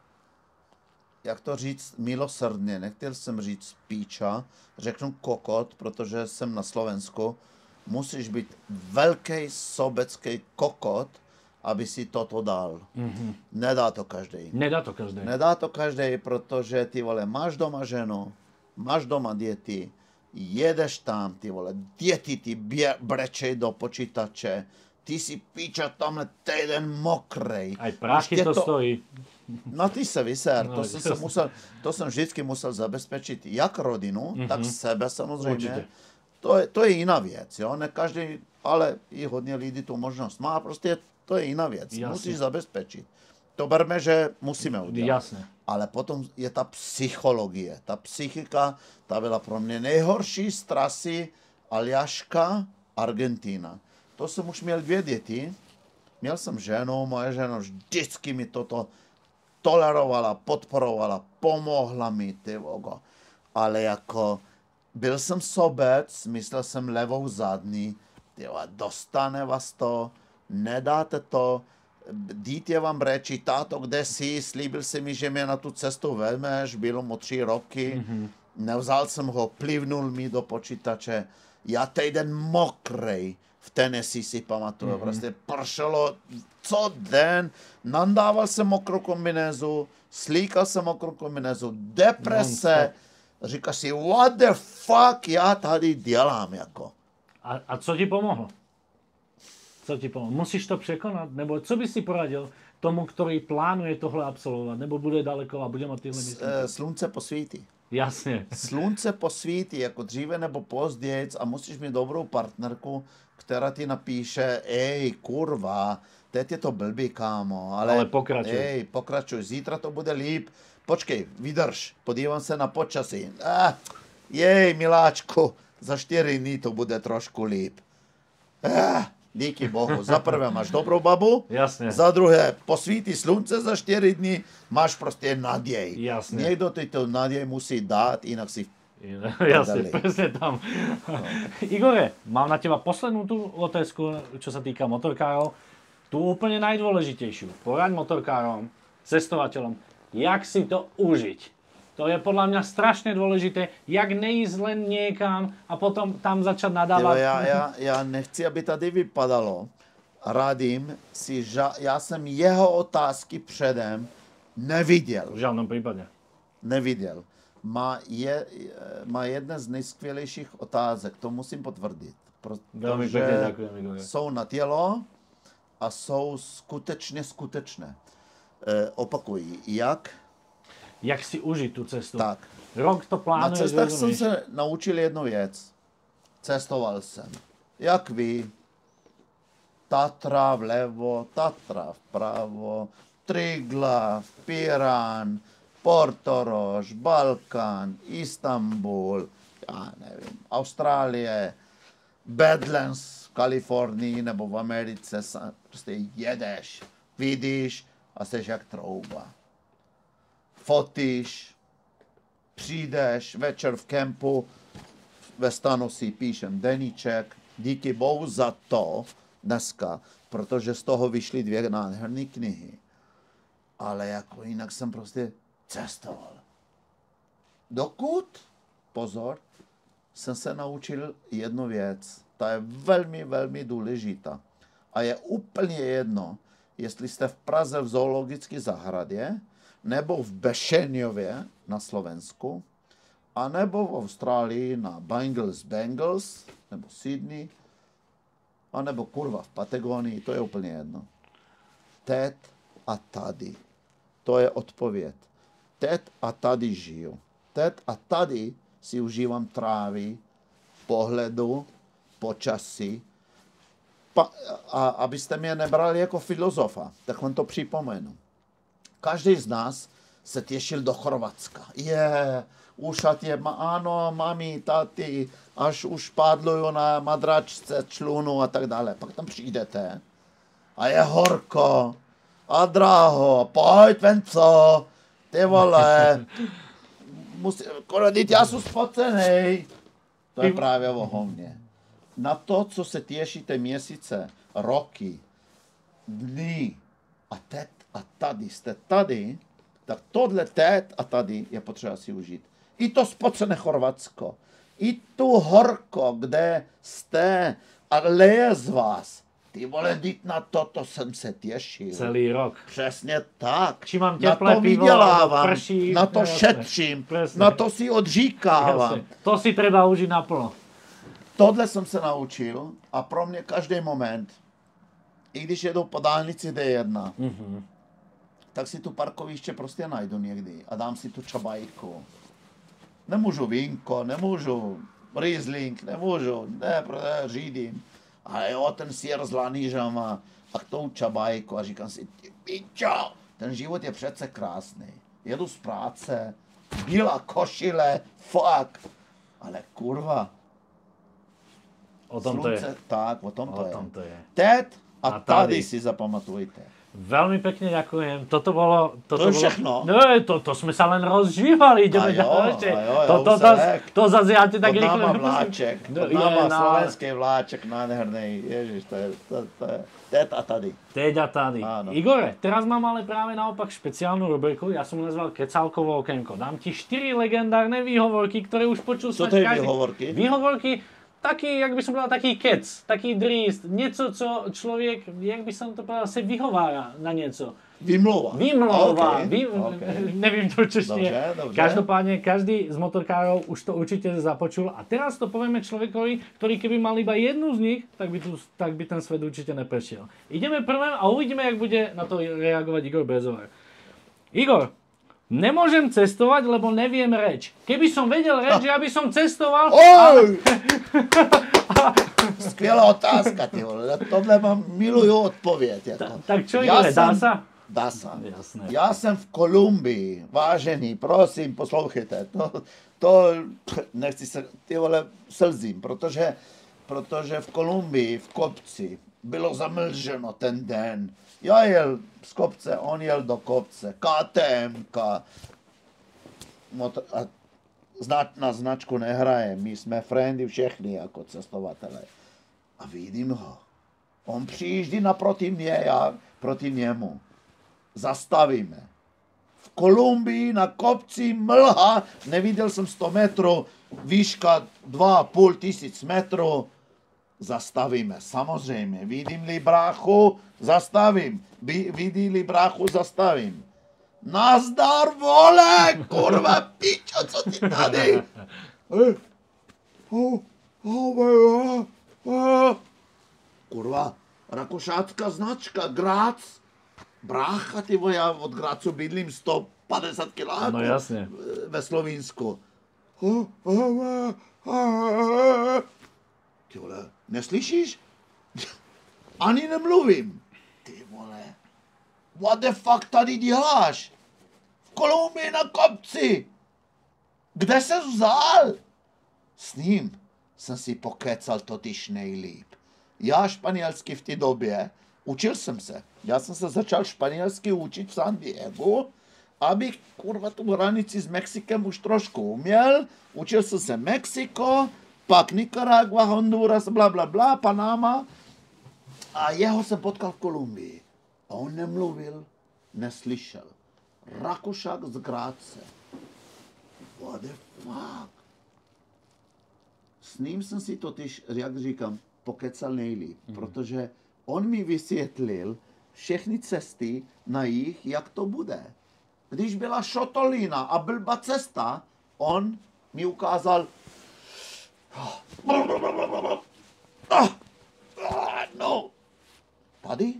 Speaker 2: jak to říct, milosrdně. Nechtěl jsem říct píča, řeknu kokot, protože jsem na Slovensku. Musíš být velký sobecký kokot, aby si toto dal. Mm-hmm. Nedá to každý.
Speaker 1: Nedá to každý.
Speaker 2: Nedá to každý, protože ty vole, máš doma ženu, máš doma děti, jedeš tam, ty vole, děti ti bě, brečej do počítače, ty si píča tamhle týden mokrej.
Speaker 1: Aj prášky to, to stojí.
Speaker 2: No ty se vyser,
Speaker 1: no,
Speaker 2: to, jsem se musel, to jsem vždycky musel zabezpečit jak rodinu, mm-hmm. tak sebe samozřejmě. Určitě. To je, to je jiná věc, jo, ne každý, ale i hodně lidí tu možnost má, prostě to je jiná věc, jasne. Musíš zabezpečit. To berme, že musíme udělat.
Speaker 1: Jasne.
Speaker 2: Ale potom je ta psychologie, ta psychika, ta byla pro mě nejhorší z trasy Aljaška, Argentina. To jsem už měl dvě děti, měl jsem ženu, moje žena vždycky mi toto tolerovala, podporovala, pomohla mi, ty vogo. Ale jako byl jsem sobec, myslel jsem levou zadní, tyjo, dostane vás to, nedáte to, dítě vám brečí, táto, kde jsi, slíbil si mi, že mě na tu cestu vezmeš, bylo mu tři roky, mm-hmm. nevzal jsem ho, plivnul mi do počítače, Já týden mokrej v Tennessee si pamatuju. Mm-hmm. Prostě pršelo co den, nandával jsem mokrou kombinézu, slíkal jsem mokrou kombinézu, deprese. No, říkáš si, what the fuck já tady dělám jako.
Speaker 1: A, a co ti pomohlo? Co ti pomohlo? Musíš to překonat? Nebo co bys si poradil tomu, který plánuje tohle absolvovat? Nebo bude daleko a bude mít tyhle myšlenky?
Speaker 2: Slunce posvítí.
Speaker 1: Jasně.
Speaker 2: Slunce posvítí jako dříve nebo později a musíš mít dobrou partnerku, která ti napíše, ej, kurva, teď je to blbý, kámo, ale,
Speaker 1: ale pokračuj.
Speaker 2: Ej, pokračuj, zítra to bude líp. Počkej, vydrž, podívám se na počasí. Ah, jej, miláčku, za čtyři dny to bude trošku líp. Ah, díky bohu, za prvé máš dobrou babu,
Speaker 1: jasně.
Speaker 2: Za druhé posvítí slunce za čtyři dny, máš prostě naděj.
Speaker 1: Jasně.
Speaker 2: Někdo ti to naděj musí dát, jinak si
Speaker 1: jasne, presne tam. No. Igore, mám na teba poslednú tú otázku, čo sa týka motorkárov. Tú úplne najdôležitejšiu. Poraď motorkárom, cestovateľom, jak si to užiť. To je podľa mňa strašne dôležité, jak nejísť len niekam a potom tam začať nadávať.
Speaker 2: Já, já, já nechci, aby tady vypadalo. Radím si, že já jsem jeho otázky předem neviděl.
Speaker 1: V žádném případě.
Speaker 2: Neviděl. Má, je, má jedna z nejskvělejších otázek, to musím potvrdit.
Speaker 1: Velmi pěkně děkuji.
Speaker 2: Jsou na tělo a jsou skutečně skutečné. E, opakují, jak?
Speaker 1: Jak si užít tu cestu.
Speaker 2: Tak.
Speaker 1: Rok to plánuješ.
Speaker 2: Na cestách jsem se naučil jednu věc. Cestoval jsem. Jak vy, Tatra vlevo, Tatra vpravo, Triglav, Pirán, Portorož, Balkán, Istanbul, já nevím, Austrálie, Badlands v Kalifornii nebo v Americe, prostě jedeš, vidíš a jsi jak trouba. Fotíš, přijdeš večer v kempu, ve stanu si píšem deníček, díky bohu za to dneska, protože z toho vyšly dvě nádherné knihy. Ale jako jinak jsem prostě cestoval. Dokud, pozor, jsem se naučil jednu věc. Ta je velmi, velmi důležitá. A je úplně jedno, jestli jste v Praze v zoologické zahradě, nebo v Bešeňově na Slovensku, a nebo v Austrálii na Bangles Bangles, nebo Sydney, a nebo kurva v Patagonii, to je úplně jedno. Teď a tady. To je odpověď. Teď a tady žiju. Teď a tady si užívám trávy, pohledu, počasí. Pa, a abyste mě nebrali jako filozofa, tak len to připomenu. Každý z nás se těšil do Chorvatska. Je, už je, ano, mami, tati, až už padluju na madračce, člunu a tak dále. Pak tam přijdete a je horko a draho, pojď ven co, ty vole, musí, korodit, já jsem spocenej. To je právě o hovně. Na to, co se těšíte měsíce, roky, dny a teď a tady jste tady, tak tohle teď a tady je potřeba si užít. I to spocené Chorvatsko, i tu horko, kde jste a leje z vás. Ty vole, dít na toto jsem se těšil.
Speaker 1: Celý rok.
Speaker 2: Přesně tak.
Speaker 1: Či mám
Speaker 2: na to
Speaker 1: pivo,
Speaker 2: vydělávám,
Speaker 1: prší,
Speaker 2: na to
Speaker 1: jasne,
Speaker 2: šetřím,
Speaker 1: presne.
Speaker 2: Na to si odříkávám.
Speaker 1: Jasne. To si treba užiť naplno.
Speaker 2: Tohle jsem se naučil a pro mě každý moment, i když jedu po dálnici D jedna, mm-hmm. tak si tu parkoviště prostě najdu někdy a dám si tu čabajku. Nemůžu vínko, nemůžu Riesling, nemůžu, ne, protože řídím. Ale jo, ten sír s lanížama a k tou čabajku a říkám si, ty pičo, ten život je přece krásný. Jedu z práce, bílá košile, fuck, ale kurva.
Speaker 1: O tom
Speaker 2: slunce,
Speaker 1: to je.
Speaker 2: Tak, o tom
Speaker 1: o
Speaker 2: to,
Speaker 1: tom
Speaker 2: je.
Speaker 1: to je.
Speaker 2: Teď a,
Speaker 1: a
Speaker 2: tady.
Speaker 1: tady
Speaker 2: si zapamatujte.
Speaker 1: Veľmi pekne ďakujem. Toto bolo... Toto
Speaker 2: to je
Speaker 1: bolo,
Speaker 2: všechno.
Speaker 1: No, to, to sme sa len rozžívali. Ideme ďalej ešte. To, to, to, to zase ja ti tak rýchle...
Speaker 2: Pod náma vláček. Pod náma slovenský vláček nádherný. Ježiš, to je... To, to je teď a tady.
Speaker 1: Teď a tady. Áno. Igore, teraz mám ale práve naopak špeciálnu rubriku. Ja som nazval Kecálkovo okienko. Dám ti štyri legendárne výhovorky, ktoré už počul
Speaker 2: Co to je výhovorky?
Speaker 1: Výhovorky taký, jak by som povedal, taký kec, taký dríst, něco, co člověk, jak by som to povedal, se vyhovárá na něco.
Speaker 2: Vymlouvá.
Speaker 1: Vymlouvá,
Speaker 2: Okay,
Speaker 1: vy,
Speaker 2: okay.
Speaker 1: nevím to češtině.
Speaker 2: Dobře, dobře.
Speaker 1: Každopádně každý z motorkárov už to určitě započul a teraz to povieme človekovi, ktorý keby mal iba jednu z nich, tak by, tu, tak by ten svet určite neprešiel. Ideme prvé a uvidíme, jak bude na to reagovať Igor Brezovar. Igor, nemôžem cestovať, lebo neviem reč. Keby som vedel reč, ja by som cestoval...
Speaker 2: Oj! Ale... Skvělá otázka, ty vole. Tohle mám, miluju odpověď. Jako.
Speaker 1: Ta, tak čo, Igor, dá sa?
Speaker 2: Dá sa.
Speaker 1: Jasné.
Speaker 2: Já jsem v Kolumbii, vážený, prosím, poslouchejte. To, to nechci se, ty vole, slzím, protože, protože v Kolumbii, v kopci, bylo zamlženo ten den. Já jel z kopce, on jel do kopce, KTMka, motor, a na značku nehraje, my jsme friendy všechny jako cestovatelé. A vidím ho. On přijíždí naproti mě, já proti němu. Zastavíme. V Kolumbii na kopci mlha, neviděl jsem sto metrů, výška dva a půl tisíc metrů. Zastavíme, samozřejmě. Vidím-li bráchu, zastavím. Vidí-li bráchu, zastavím. Nazdar, vole, kurva, pičo, co ty tady? Kurva, rakošácká značka, Grác. Brácha, ty vole, já od Grácu bydlím sto padesát kiláků.
Speaker 1: No jasně.
Speaker 2: Ve Slovinsku. Ty vole, neslyšíš? Ani nemluvím. Ty vole, what the fuck tady děláš? V Kolumbii na kopci. Kde se vzal? S ním jsem si pokecal totiž nejlíp. Já španělsky v té době, učil jsem se. Já jsem se začal španělsky učit v San Diego, abych kurva tu hranici s Mexikem už trošku uměl. Učil jsem se Mexiko, pak Nicaragua, Honduras, bla, bla, bla, Panama. A jeho jsem potkal v Kolumbii. A on nemluvil, neslyšel. Rakušák z Gráce. What the fuck? S ním jsem si totiž, jak říkám, pokecal nejlíp, mm. protože on mi vysvětlil všechny cesty na jich, jak to bude. Když byla šotolina a blbá cesta, on mi ukázal no. Tady?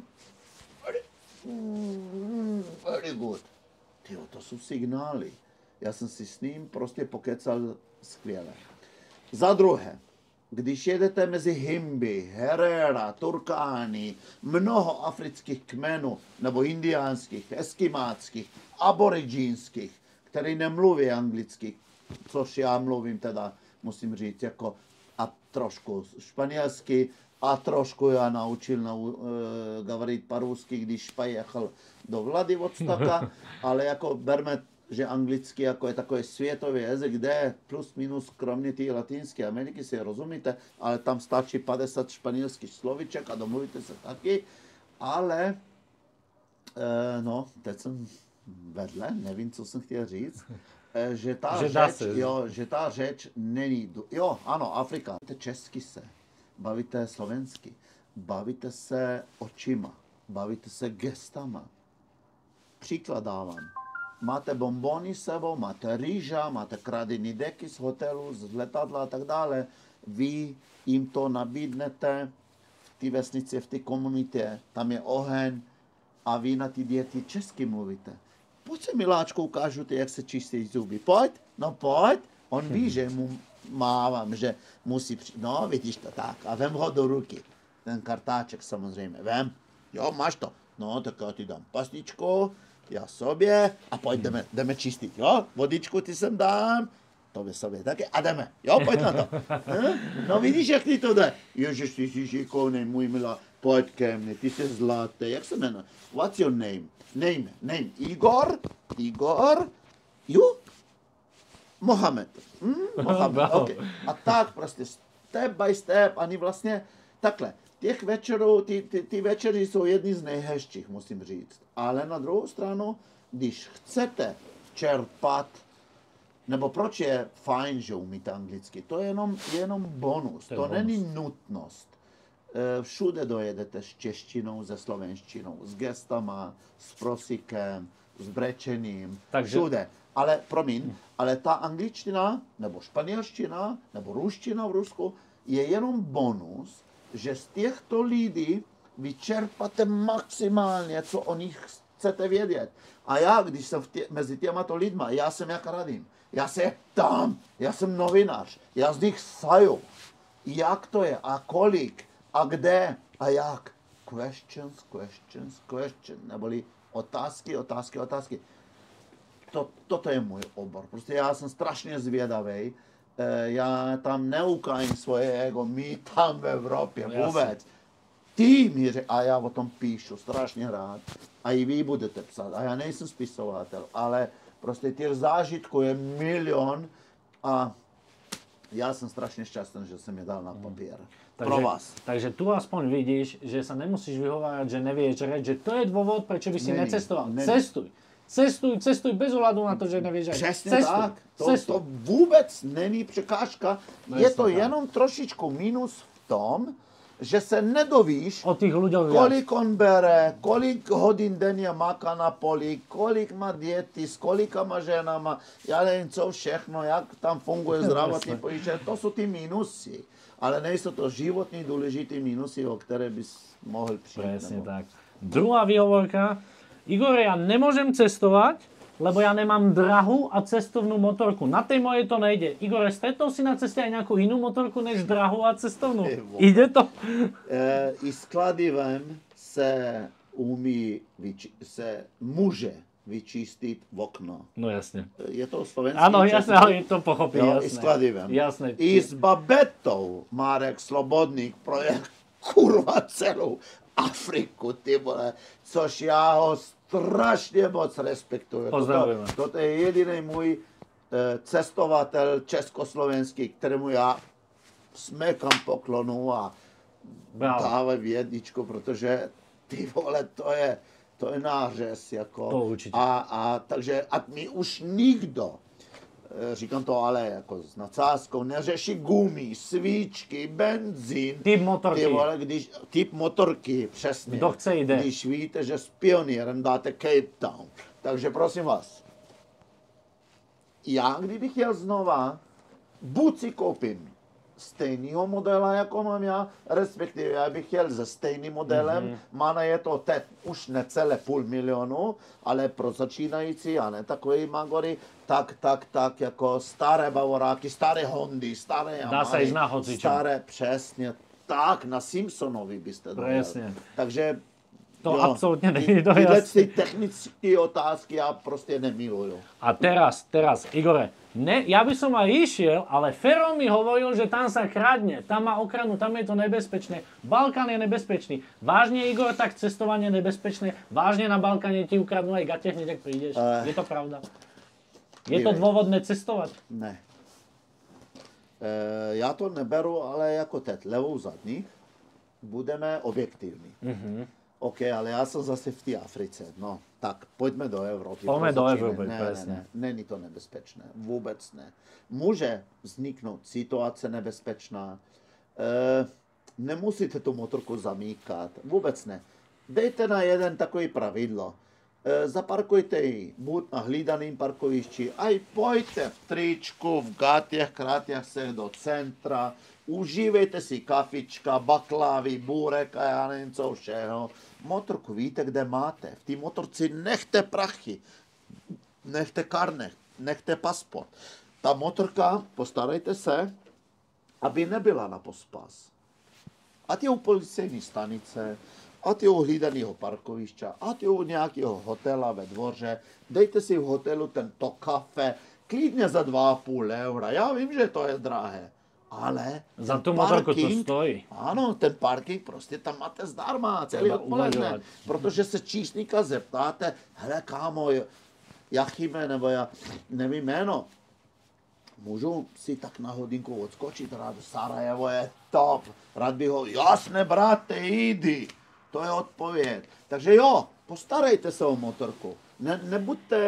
Speaker 2: Very good. Tyjo, to jsou signály. Já jsem si s ním prostě pokecal skvěle. Za druhé, když jedete mezi Himby, Herrera, Turkány, mnoho afrických kmenů, nebo indiánských, eskimáckých, aborigínských, který nemluví anglicky, což já mluvím teda, musím říct, jako a trošku španělsky, a trošku já naučil na, uh, говорить по-русски, když pojechal do Vladivostoka, ale jako berme, že anglicky jako je takový světový jazyk, kde plus minus kromě té latinské Ameriky si rozumíte, ale tam stačí padesát španělských slovíček a domluvíte se taky, ale uh, no, teď jsem vedle, nevím, co jsem chtěl říct, uh, že ta že řeč, jo, že ta řeč není, jo, ano, Afrika, česky se. Bavíte slovensky, bavíte se očima, bavíte se gestama. Příklad dávám. Máte bombony s sebou, máte rýža, máte kradený deky z hotelu, z letadla a tak dále. Vy jim to nabídnete v té vesnici, v té komunitě, tam je oheň a vy na ty děti česky mluvíte. Pojď se, miláčku, ukážu ty, jak se čistí zuby. Pojď, no pojď. On ví, že mu mávám, že musí přijít. No, vidíš to tak. A vem ho do ruky. Ten kartáček samozřejmě. Vem. Jo, máš to. No, tak já ti dám pastičku, já sobě a pojď, jdeme, jdeme čistit. Jo, vodičku ti sem dám, to by sobě taky a jdeme. Jo, pojď na to. Hm? No, vidíš, jak ti to jde. Ježiš, ty jsi šikovný, můj milá. Pojď ke mně, ty jsi zlatý. Jak se jmenuje? What's your name? Name, name. Igor? Igor? You? Mohamed. Hm? Mohamed, okay. A tak prostě step by step, ani vlastně takhle. Těch večerů, ty, ty, ty večery jsou jedny z nejhezčích, musím říct. Ale na druhou stranu, když chcete čerpat Nebo proč je fajn, že umíte anglicky? To je jenom, jenom bonus, to, to bonus. Není nutnost. Všude dojedete s češtinou, se slovenštinou, s gestama, s prosikem, s brečením, Takže... všude. Ale, promiň, ale ta angličtina, nebo španělština, nebo ruština v Rusku je jenom bonus, že z těchto lidí vyčerpáte maximálně, co o nich chcete vědět. A já, když jsem tě, mezi těmato lidma, já jsem jak Radim. Já se je ptám, já jsem novinář, já z nich saju. Jak to je a kolik a kde a jak. Questions, questions, questions. Neboli otázky, otázky, otázky. To, toto je můj obor. Prostě já jsem strašně zvědavý. Já tam neukájím svoje ego, my tam v Evropě vůbec. Ty mi řek, a já o tom píšu strašně rád. A i vy budete psát. A já nejsem spisovatel, ale prostě těch zážitků je milion a já jsem strašně šťastný, že jsem je dal na papír. Takže, pro vás.
Speaker 1: Takže tu aspoň vidíš, že sa nemusíš vyhovárať, že nevieš reč, že to je dôvod, prečo by si není, necestoval. Není. Cestuj. Cestuj, cestuj bez ohľadu na to, že nevieš reč.
Speaker 2: Přesně cestuj, tak. To, cestuj. To vůbec není překážka. No je to tak. Jenom trošičku minus v tom, že se nedovíš,
Speaker 1: o tých ľuďoch
Speaker 2: kolik on bere, kolik hodin denně máka na poli, kolik má diety, s kolika má ženama, já nevím co všechno, jak tam funguje zdravotní pojištění. To jsou ty minusy, ale nejsou to životní důležitý minusy, o které bys mohl přijít.
Speaker 1: Presne nebo... tak. Druhá výhovorka. Igor, ja nemôžem cestovať, lebo ja nemám drahú a cestovnú motorku. Na tej mojej to nejde. Igor, stretol si na ceste aj nejakú inú motorku než drahú a cestovnú? Ide to?
Speaker 2: E, I s kladivem se umí, vyči- se může vyčistit v okno.
Speaker 1: No jasne.
Speaker 2: Je to slovenský
Speaker 1: Áno, jasne, ale je to pochopí,
Speaker 2: jo,
Speaker 1: jasne.
Speaker 2: I s kladivem.
Speaker 1: Jasne.
Speaker 2: I s babetou Marek Slobodník projekt kurva celou Afriku, ty vole, což já ho strašně moc respektuju.
Speaker 1: Pozdravujeme.
Speaker 2: Toto, toto je jediný můj e, cestovatel československý, kterému já smekám poklonu a dávam jedničku, protože ty vole, to je, to je nářez, jako.
Speaker 1: To určitě.
Speaker 2: A, a takže a mi už nikdo, říkám to ale jako s nadsázkou, neřeší gumy, svíčky, benzín.
Speaker 1: Typ motorky.
Speaker 2: Ty vole, když, typ motorky, přesně.
Speaker 1: Kdo chce jde.
Speaker 2: Když víte, že s pionýrem dáte Cape Town. Takže prosím vás, já kdybych jel znova, buď si koupím stejného modela, jako mám já, respektive já bych jel se stejným modelem, mm-hmm. Mana je to teď už necelé půl milionu, ale pro začínající a ne takový magory, tak, tak, tak, jako staré Bavoráky, staré Hondy, staré Yamahy.
Speaker 1: Dá se jít na hocičo.
Speaker 2: Staré, přesně, tak, na Simpsonovi byste dojel. Takže
Speaker 1: to
Speaker 2: jo,
Speaker 1: absolútne nie je to
Speaker 2: tyhle
Speaker 1: jasné.
Speaker 2: technické otázky ja proste nemilujú.
Speaker 1: A teraz, teraz, Igore, ne, ja by som aj išiel, ale Fero mi hovoril, že tam sa kradne, tam má ochranu, tam je to nebezpečné. Balkán je nebezpečný. Vážne, Igor, tak cestovanie je nebezpečné? Vážne na Balkáne ti ukradnú aj gate hneď, ak prídeš? Uh, je to pravda? Je to dôvodné cestovať?
Speaker 2: Ne. Uh, ja to neberu, ale jako teď, levou zadní, budeme objektivní. Uh-huh. OK, ale já jsem zase v té Africe. No, tak pojďme do Evropy.
Speaker 1: Pojďme do Evropy,
Speaker 2: ne, ne, ne, není to nebezpečné. Vůbec ne. Může vzniknout situace nebezpečná. E, nemusíte tu motorku zamíkat. Vůbec ne. Dejte na jeden takový pravidlo. E, zaparkujte ji buď na hlídaným parkovišti, a pojďte v tričku, v gátěch, krátěch se do centra. Užívejte si kafička, baklávy, bůrek a já nevím co všeho. Motorku víte, kde máte. V té motorci nechte prachy, nechte karnet, nechte pasport. Ta motorka, postarejte se, aby nebyla na pospas. Ať je u policejní stanice, ať je u hlídaného parkovišťa, ať je u nějakého hotela ve dvoře. Dejte si v hotelu tento kafe, klidně za dva a půl eura. Já vím, že to je drahé. Ale
Speaker 1: za tu motorku to stojí.
Speaker 2: Ano, ten parking prostě tam máte zdarma, celý odpoledne. Protože se číšníka zeptáte, hele kámo, Jachime, nebo já nevím jméno, můžu si tak na hodinku odskočit, rád Sarajevo je top, rád bych ho, jasne brate, jdi, to je odpověď. Takže jo, postarejte se o motorku, ne, nebuďte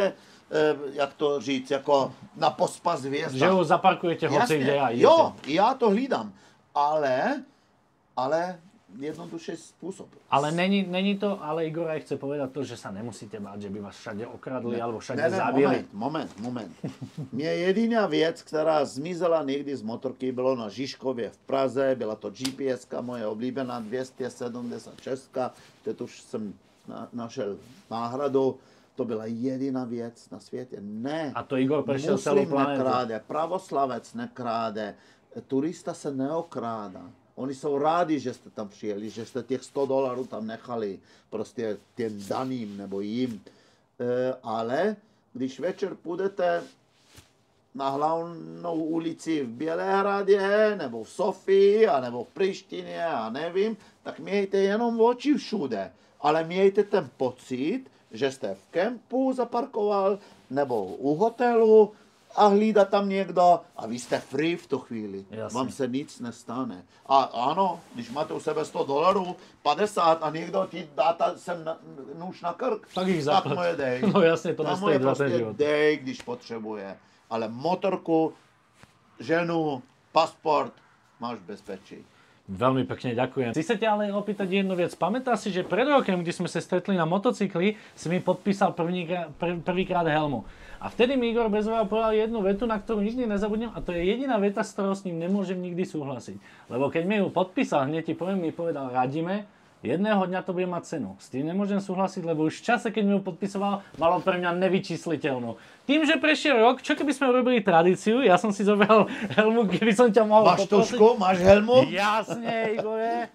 Speaker 2: jak to říct, jako na pospas hvězda.
Speaker 1: Že ho zaparkujete hoci kde a idete.
Speaker 2: Jo, já to hlídám, ale, ale jednodušší způsob.
Speaker 1: Ale není, není to, ale Igor aj chce povedať to, že sa nemusíte báť, že by vás všade okradli, ne, alebo všade
Speaker 2: ne, ne,
Speaker 1: zabili.
Speaker 2: Moment, moment, moment. Mě jediná věc, která zmizela někdy z motorky, bylo na Žižkově v Praze, byla to G P S ka moje oblíbená dvě stě sedmdesát šest, teď už jsem na, našel náhradu. To byla jediná věc na světě. Ne.
Speaker 1: A to Igor prešiel celou planetu.
Speaker 2: Nekráde, pravoslavec nekráde, turista se neokrádá. Oni jsou rádi, že jste tam přijeli, že jste těch sto dolarů tam nechali prostě těm daným nebo jim. E, ale když večer půjdete na hlavnou ulici v Bělehradě, nebo v Sofii, nebo v Prištině, a nevím, tak mějte jenom oči všude. Ale mějte ten pocit, že jste v kempu zaparkoval, nebo u hotelu, a hlídá tam někdo a vy jste free v tu chvíli. Jasně. Vám se nic nestane. A ano, když máte u sebe sto dolarů, padesát a někdo ti dá sem na, nůž na krk,
Speaker 1: tak jich
Speaker 2: tak mu je dej.
Speaker 1: No jasně, to nestojí za ten život.
Speaker 2: Dej, když potřebuje. Ale motorku, ženu, pasport máš v bezpečí.
Speaker 1: Veľmi pekne ďakujem. Chcem sa ťa ale opýtať jednu vec. Pamätáš si, že pred rokem, kde sme sa stretli na motocykli, si mi podpísal prvýkrát, prvýkrát helmu. A vtedy mi Igor Bezovar povedal jednu vetu, na ktorú nikdy nezabudnem, a to je jediná veta, s ktorou s ním nemôžem nikdy súhlasiť. Lebo keď mi ju podpísal, hneď ti poviem, mi povedal, radíme, jedného dňa to bude mať cenu. S tým nemôžem súhlasiť, lebo už v čase, keď mi ju podpisoval, malo pre mňa nevyčísliteľnú. Tým, že prešiel rok, čo keby sme urobili tradíciu, ja som si zobral helmu, keby som ťa mohol
Speaker 2: máš poprosiť. Máš tušku? Máš helmu?
Speaker 1: Jasne, Igore.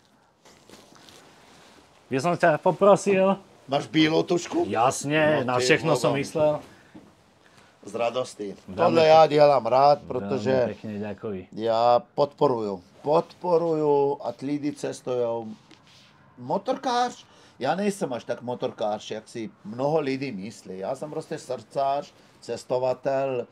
Speaker 1: Ja som ťa poprosil.
Speaker 2: Máš bílou tušku?
Speaker 1: Jasne, no, na všechno som myslel.
Speaker 2: Z radosti. Tohle já dělám rád, protože
Speaker 1: pekne, ďakujem.
Speaker 2: Já podporuju. Podporuju a lidi cestujou. Motorkář, já nejsem až tak motorkář, jak si mnoho lidí myslí. Já jsem prostě srdcář, cestovatel,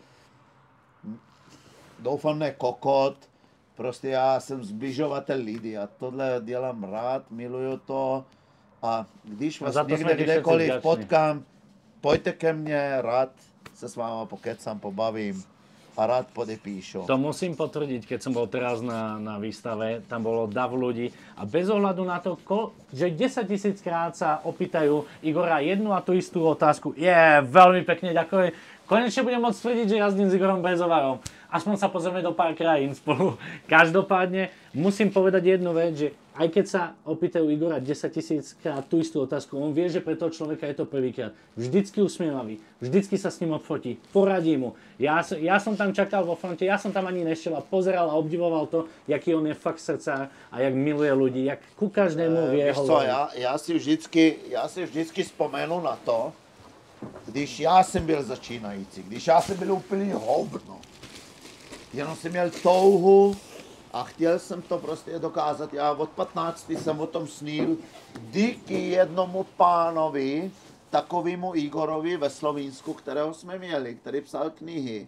Speaker 2: doufám ne kokot, prostě já jsem zbližovatel lidí a tohle dělám rád, miluju to a když vás někde kdekoliv potkám, pojďte ke mně, rád se s váma pokecám, pobavím a rád podepíšu.
Speaker 1: To musím potvrdiť, keď som bol teraz na, na výstave, tam bolo dav ľudí a bez ohľadu na to, ko, že desaťtisíc krát sa opýtajú Igora jednu a tú istú otázku. Je, yeah, veľmi pekne ďakujem. Konečne budem môcť tvrdiť, že jazdím s Igorom Bezovarom. Aspoň sa pozrieme do pár krajín spolu. Každopádne musím povedať jednu vec, že aj keď sa opýtajú Igora desaťtisíc krát tú istú otázku, on vie, že pre toho človeka je to prvýkrát. Vždycky usmievavý, vždycky sa s ním odfotí, poradí mu. Ja, ja som tam čakal vo fronte, ja som tam ani nešiel a pozeral a obdivoval to, jaký on je fakt srdcár a jak miluje ľudí, jak ku každému vie
Speaker 2: hovoriť. Co, ja, ja, si vždycky, ja si vždycky vzpomenu na to, když já jsem byl začínající, když já jsem byl úplný hovno. Jenom jsem měl touhu a chtěl jsem to prostě dokázat. Já od patnácti jsem o tom snil díky jednomu pánovi, takovému Igorovi ve Slovinsku, kterého jsme měli, který psal knihy.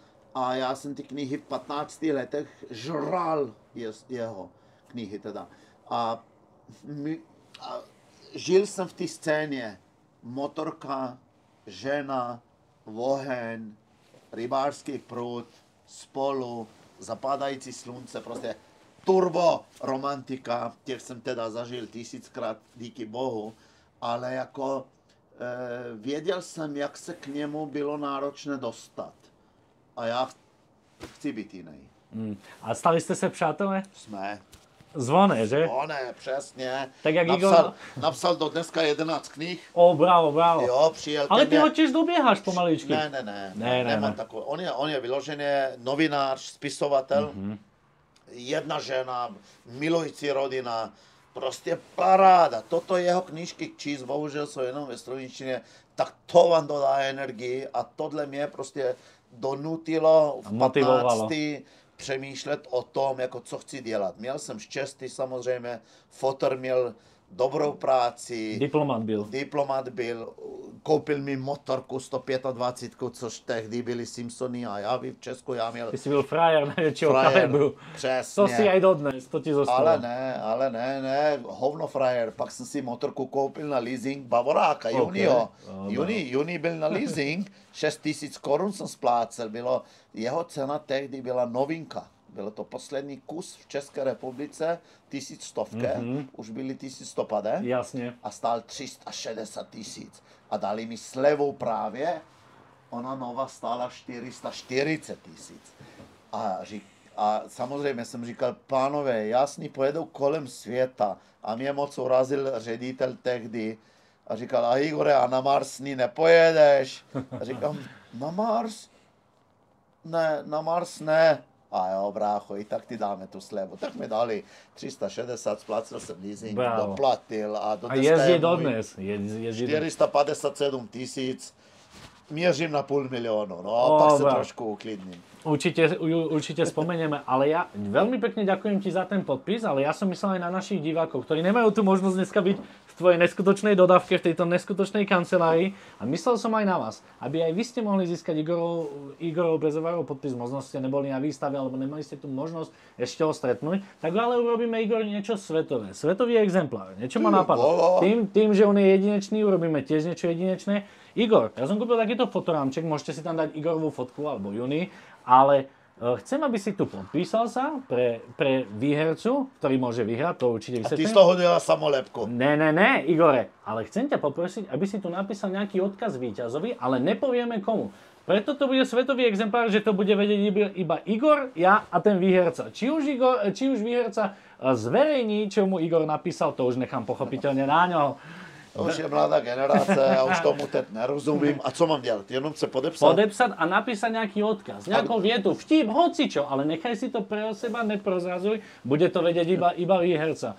Speaker 2: A já jsem ty knihy v patnácti letech žral jeho knihy teda. A, my, a žil jsem v té scéně. Motorka, žena, oheň, rybářský prut, spolu, zapadající slunce, prostě turbo romantika, těch jsem teda zažil tisíckrát, díky bohu, ale jako e, věděl jsem, jak se k němu bylo náročné dostat. A já chci být jiný.
Speaker 1: Hmm. A stali jste se přátelé?
Speaker 2: Jsme.
Speaker 1: Zvoné, že?
Speaker 2: Zvoné, přesně.
Speaker 1: Tak jak
Speaker 2: napsal,
Speaker 1: Igor...
Speaker 2: napsal do dneska jedenáct knih.
Speaker 1: O, bravo, bravo.
Speaker 2: Jo, přijel
Speaker 1: ale ty
Speaker 2: mě...
Speaker 1: ho tiež dobiehaš pomaličky.
Speaker 2: Ne, ne, ne.
Speaker 1: ne, ne,
Speaker 2: Nemám
Speaker 1: ne.
Speaker 2: takový. On je, on je vyloženě novinář, spisovatel. Mm-hmm. Jedna žena, milující rodina. Prostě paráda. Toto jeho knížky číst, bohužel jsou jenom ve slovinštině, tak to vám dodá energii a tohle mě prostě donutilo v patnácti přemýšlet o tom, jako co chci dělat. Měl jsem štěstí samozřejmě, fotr měl dobrou práci.
Speaker 1: Diplomat byl.
Speaker 2: Diplomat byl, koupil mi motorku sto dvacet pět, což tehdy byli Simpsony a já v Česku, já měl...
Speaker 1: Ty jsi byl frajer najväčšieho kalibru.
Speaker 2: Přesně.
Speaker 1: To si aj dodnes, to ti zostalo.
Speaker 2: Ale ne, ale ne, ne, hovno frajer. Pak jsem si motorku koupil na leasing Bavoráka, okay. Junio. Juni, Juni byl na leasing, šest tisíc korun jsem splácel, bylo, jeho cena tehdy byla novinka. Bylo to poslední kus v České republice, tisícstovke, mm-hmm. už byly tisícstopade.
Speaker 1: Jasně.
Speaker 2: A stál tři sta šedesát tisíc. A dali mi slevou právě, ona nova stála čtyři sta čtyřicet tisíc. A, a samozřejmě jsem říkal, pánové, jasný, pojedou kolem světa. A mě moc urazil ředitel tehdy. A říkal, a Igore, a na Mars ní nepojedeš? A říkám, na Mars? Ne, na Mars ne. A jo, brácho, i tak ti dáme tu slevu. Tak mi dali tři sta šedesát, splácil jsem leasing, Bravo. doplatil. A,
Speaker 1: a jezdí dodnes. Jezdí
Speaker 2: štyri sta päťdesiat sedem tisíc. Měřím na půl miliónu, no a pak sa trošku uklidním.
Speaker 1: Určite, určite spomenieme, ale ja veľmi pekne ďakujem ti za ten podpis, ale ja som myslel aj na našich divákov, ktorí nemajú tu možnosť dneska byť v tvojej neskutočnej dodávke, v tejto neskutočnej kancelárii a myslel som aj na vás, aby aj vy ste mohli získať Igorov, Igorov Brezovarov podpis, možno ste neboli na výstave alebo nemali ste tu možnosť ešte ho stretnúť, tak ale urobíme Igor niečo svetové, svetový exemplár, niečo ma napadlo. Tým, tým, že on je jedinečný, urobíme tiež niečo jedinečné. Igor, ja som kúpil takýto fotorámček, môžete si tam dať Igorovú fotku alebo Juni, ale uh, chcem, aby si tu podpísal sa pre, pre výhercu, ktorý môže vyhrať, to určite vysvetlím.
Speaker 2: A ty z toho delá samolepku.
Speaker 1: Ne, ne, ne, Igore, ale chcem ťa poprosiť, aby si tu napísal nejaký odkaz víťazovi, ale nepovieme komu. Preto to bude svetový exemplár, že to bude vedieť iba, iba Igor, ja a ten výherca. Či už, Igor, či už výherca zverejní, čo mu Igor napísal, to už nechám pochopiteľne na ňo.
Speaker 2: To už je mladá generace, ja už tomu teď nerozumím. A co mám dělat? Jenom se podepsat?
Speaker 1: Podepsat a napísať nejaký odkaz, nejakou vietu, vtip, hocičo, ale nechaj si to pre seba, neprozrazuj, bude to vedieť iba, iba výherca.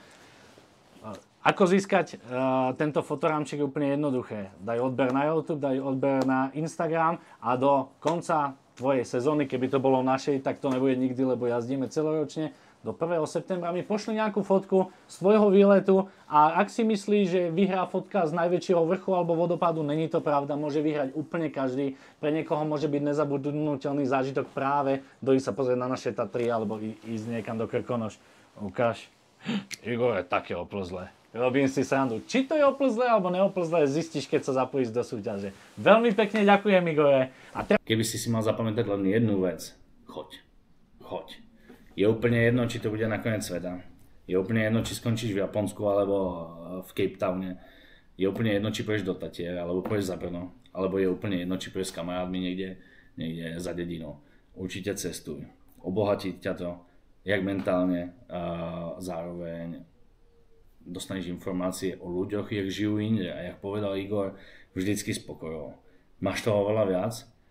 Speaker 1: Ako získať uh, tento fotorámček je úplne jednoduché. Daj odber na YouTube, daj odber na Instagram a do konca tvojej sezóny, keby to bolo našej, tak to nebude nikdy, lebo jazdíme celoročne. Do prvého septembra mi pošli nejakú fotku z tvojho výletu a ak si myslíš, že vyhrá fotka z najväčšieho vrchu alebo vodopádu, není to pravda, môže vyhrať úplne každý. Pre niekoho môže byť nezabudnutelný zážitok práve dojsť sa pozrieť na naše Tatry alebo ísť niekam do Krkonoš. Ukáž. Igor je také oplzlé. Robím si srandu. Či to je oplzlé alebo neoplzlé, zistíš, keď sa zapojíš do súťaže. Veľmi pekne ďakujem, Igore. A te... Keby si si mal zapamätať len jednu vec, choď. Choď. Je úplne jedno, či to bude na koniec sveta. Je úplne jedno, či skončíš v Japonsku alebo v Cape Towne. Je úplne jedno, či pôjdeš do Tatier alebo pôjdeš za Brno. Alebo je úplne jedno, či pôjdeš s kamarátmi niekde, niekde za dedinou. Určite cestuj. Obohatí ťa to, jak mentálne, a zároveň dostaneš informácie o ľuďoch, jak žijú inde. A jak povedal Igor, vždycky s pokojou. Máš toho veľa viac.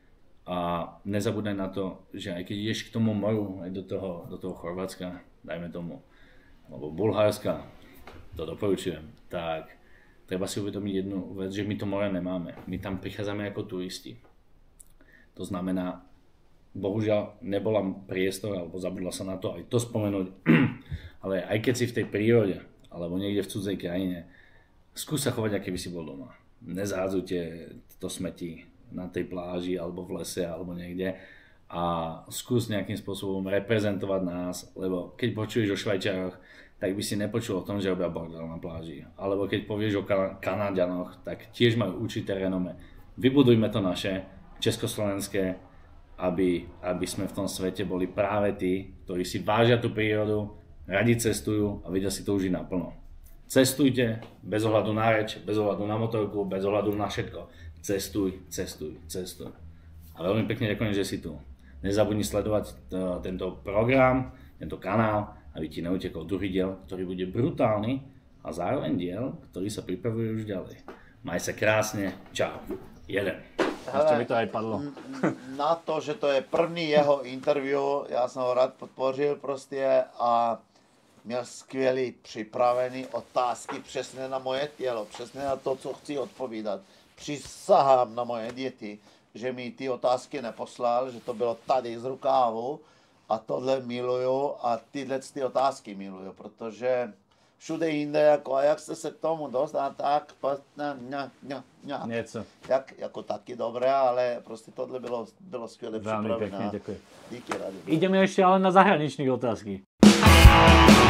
Speaker 1: A nezabúdaj na to, že aj keď ideš k tomu moru, aj do toho, do toho Chorvátska, dajme tomu, alebo Bulharska, to doporučujem, tak treba si uvedomiť jednu vec, že my to more nemáme. My tam prichádzame ako turisti. To znamená, bohužiaľ nebola priestor, alebo zabudla sa na to aj to spomenúť, ale aj keď si v tej prírode, alebo niekde v cudzej krajine, skús sa chovať, aký by si bol doma. Nezádzujte to smeti na tej pláži, alebo v lese, alebo niekde a skús nejakým spôsobom reprezentovať nás, lebo keď počuješ o Švajčiaroch, tak by si nepočul o tom, že robia bordel na pláži. Alebo keď povieš o kan- Kanadianoch, tak tiež majú určité renome. Vybudujme to naše, československé, aby, aby sme v tom svete boli práve tí, ktorí si vážia tú prírodu, radi cestujú a vedia si to užiť naplno. Cestujte bez ohľadu na reč, bez ohľadu na motorku, bez ohľadu na všetko. Cestuj, cestuj, cestuj. A veľmi pekne ďakujem, že si tu. Nezabudni sledovať t- tento program, tento kanál, aby ti neutekol druhý diel, ktorý bude brutálny a zároveň diel, ktorý sa pripravuje už ďalej. Maj sa krásne, čau. Jeden. Ešte mi to aj padlo.
Speaker 2: Na to, že to je první jeho interview, já jsem ho rád podpořil prostě a měl skvělý připravený otázky přesně na moje tělo, přesně na to, co chci odpovídat. Přísahám na moje děti, že mi ty otázky neposlal, že to bylo tady z rukávu a tohle miluju a tyhle ty otázky miluju, protože všude jinde, jako a jak jste se k tomu dostal, tak, ne, ne, ne, ne.
Speaker 1: Něco.
Speaker 2: Jak, jako taky dobré, ale prostě tohle bylo, bylo skvěle
Speaker 1: Veľmi
Speaker 2: připravené.
Speaker 1: pekne, ďakujem.
Speaker 2: Díky, Radi.
Speaker 1: Ideme ešte ale na zahraničných otázky.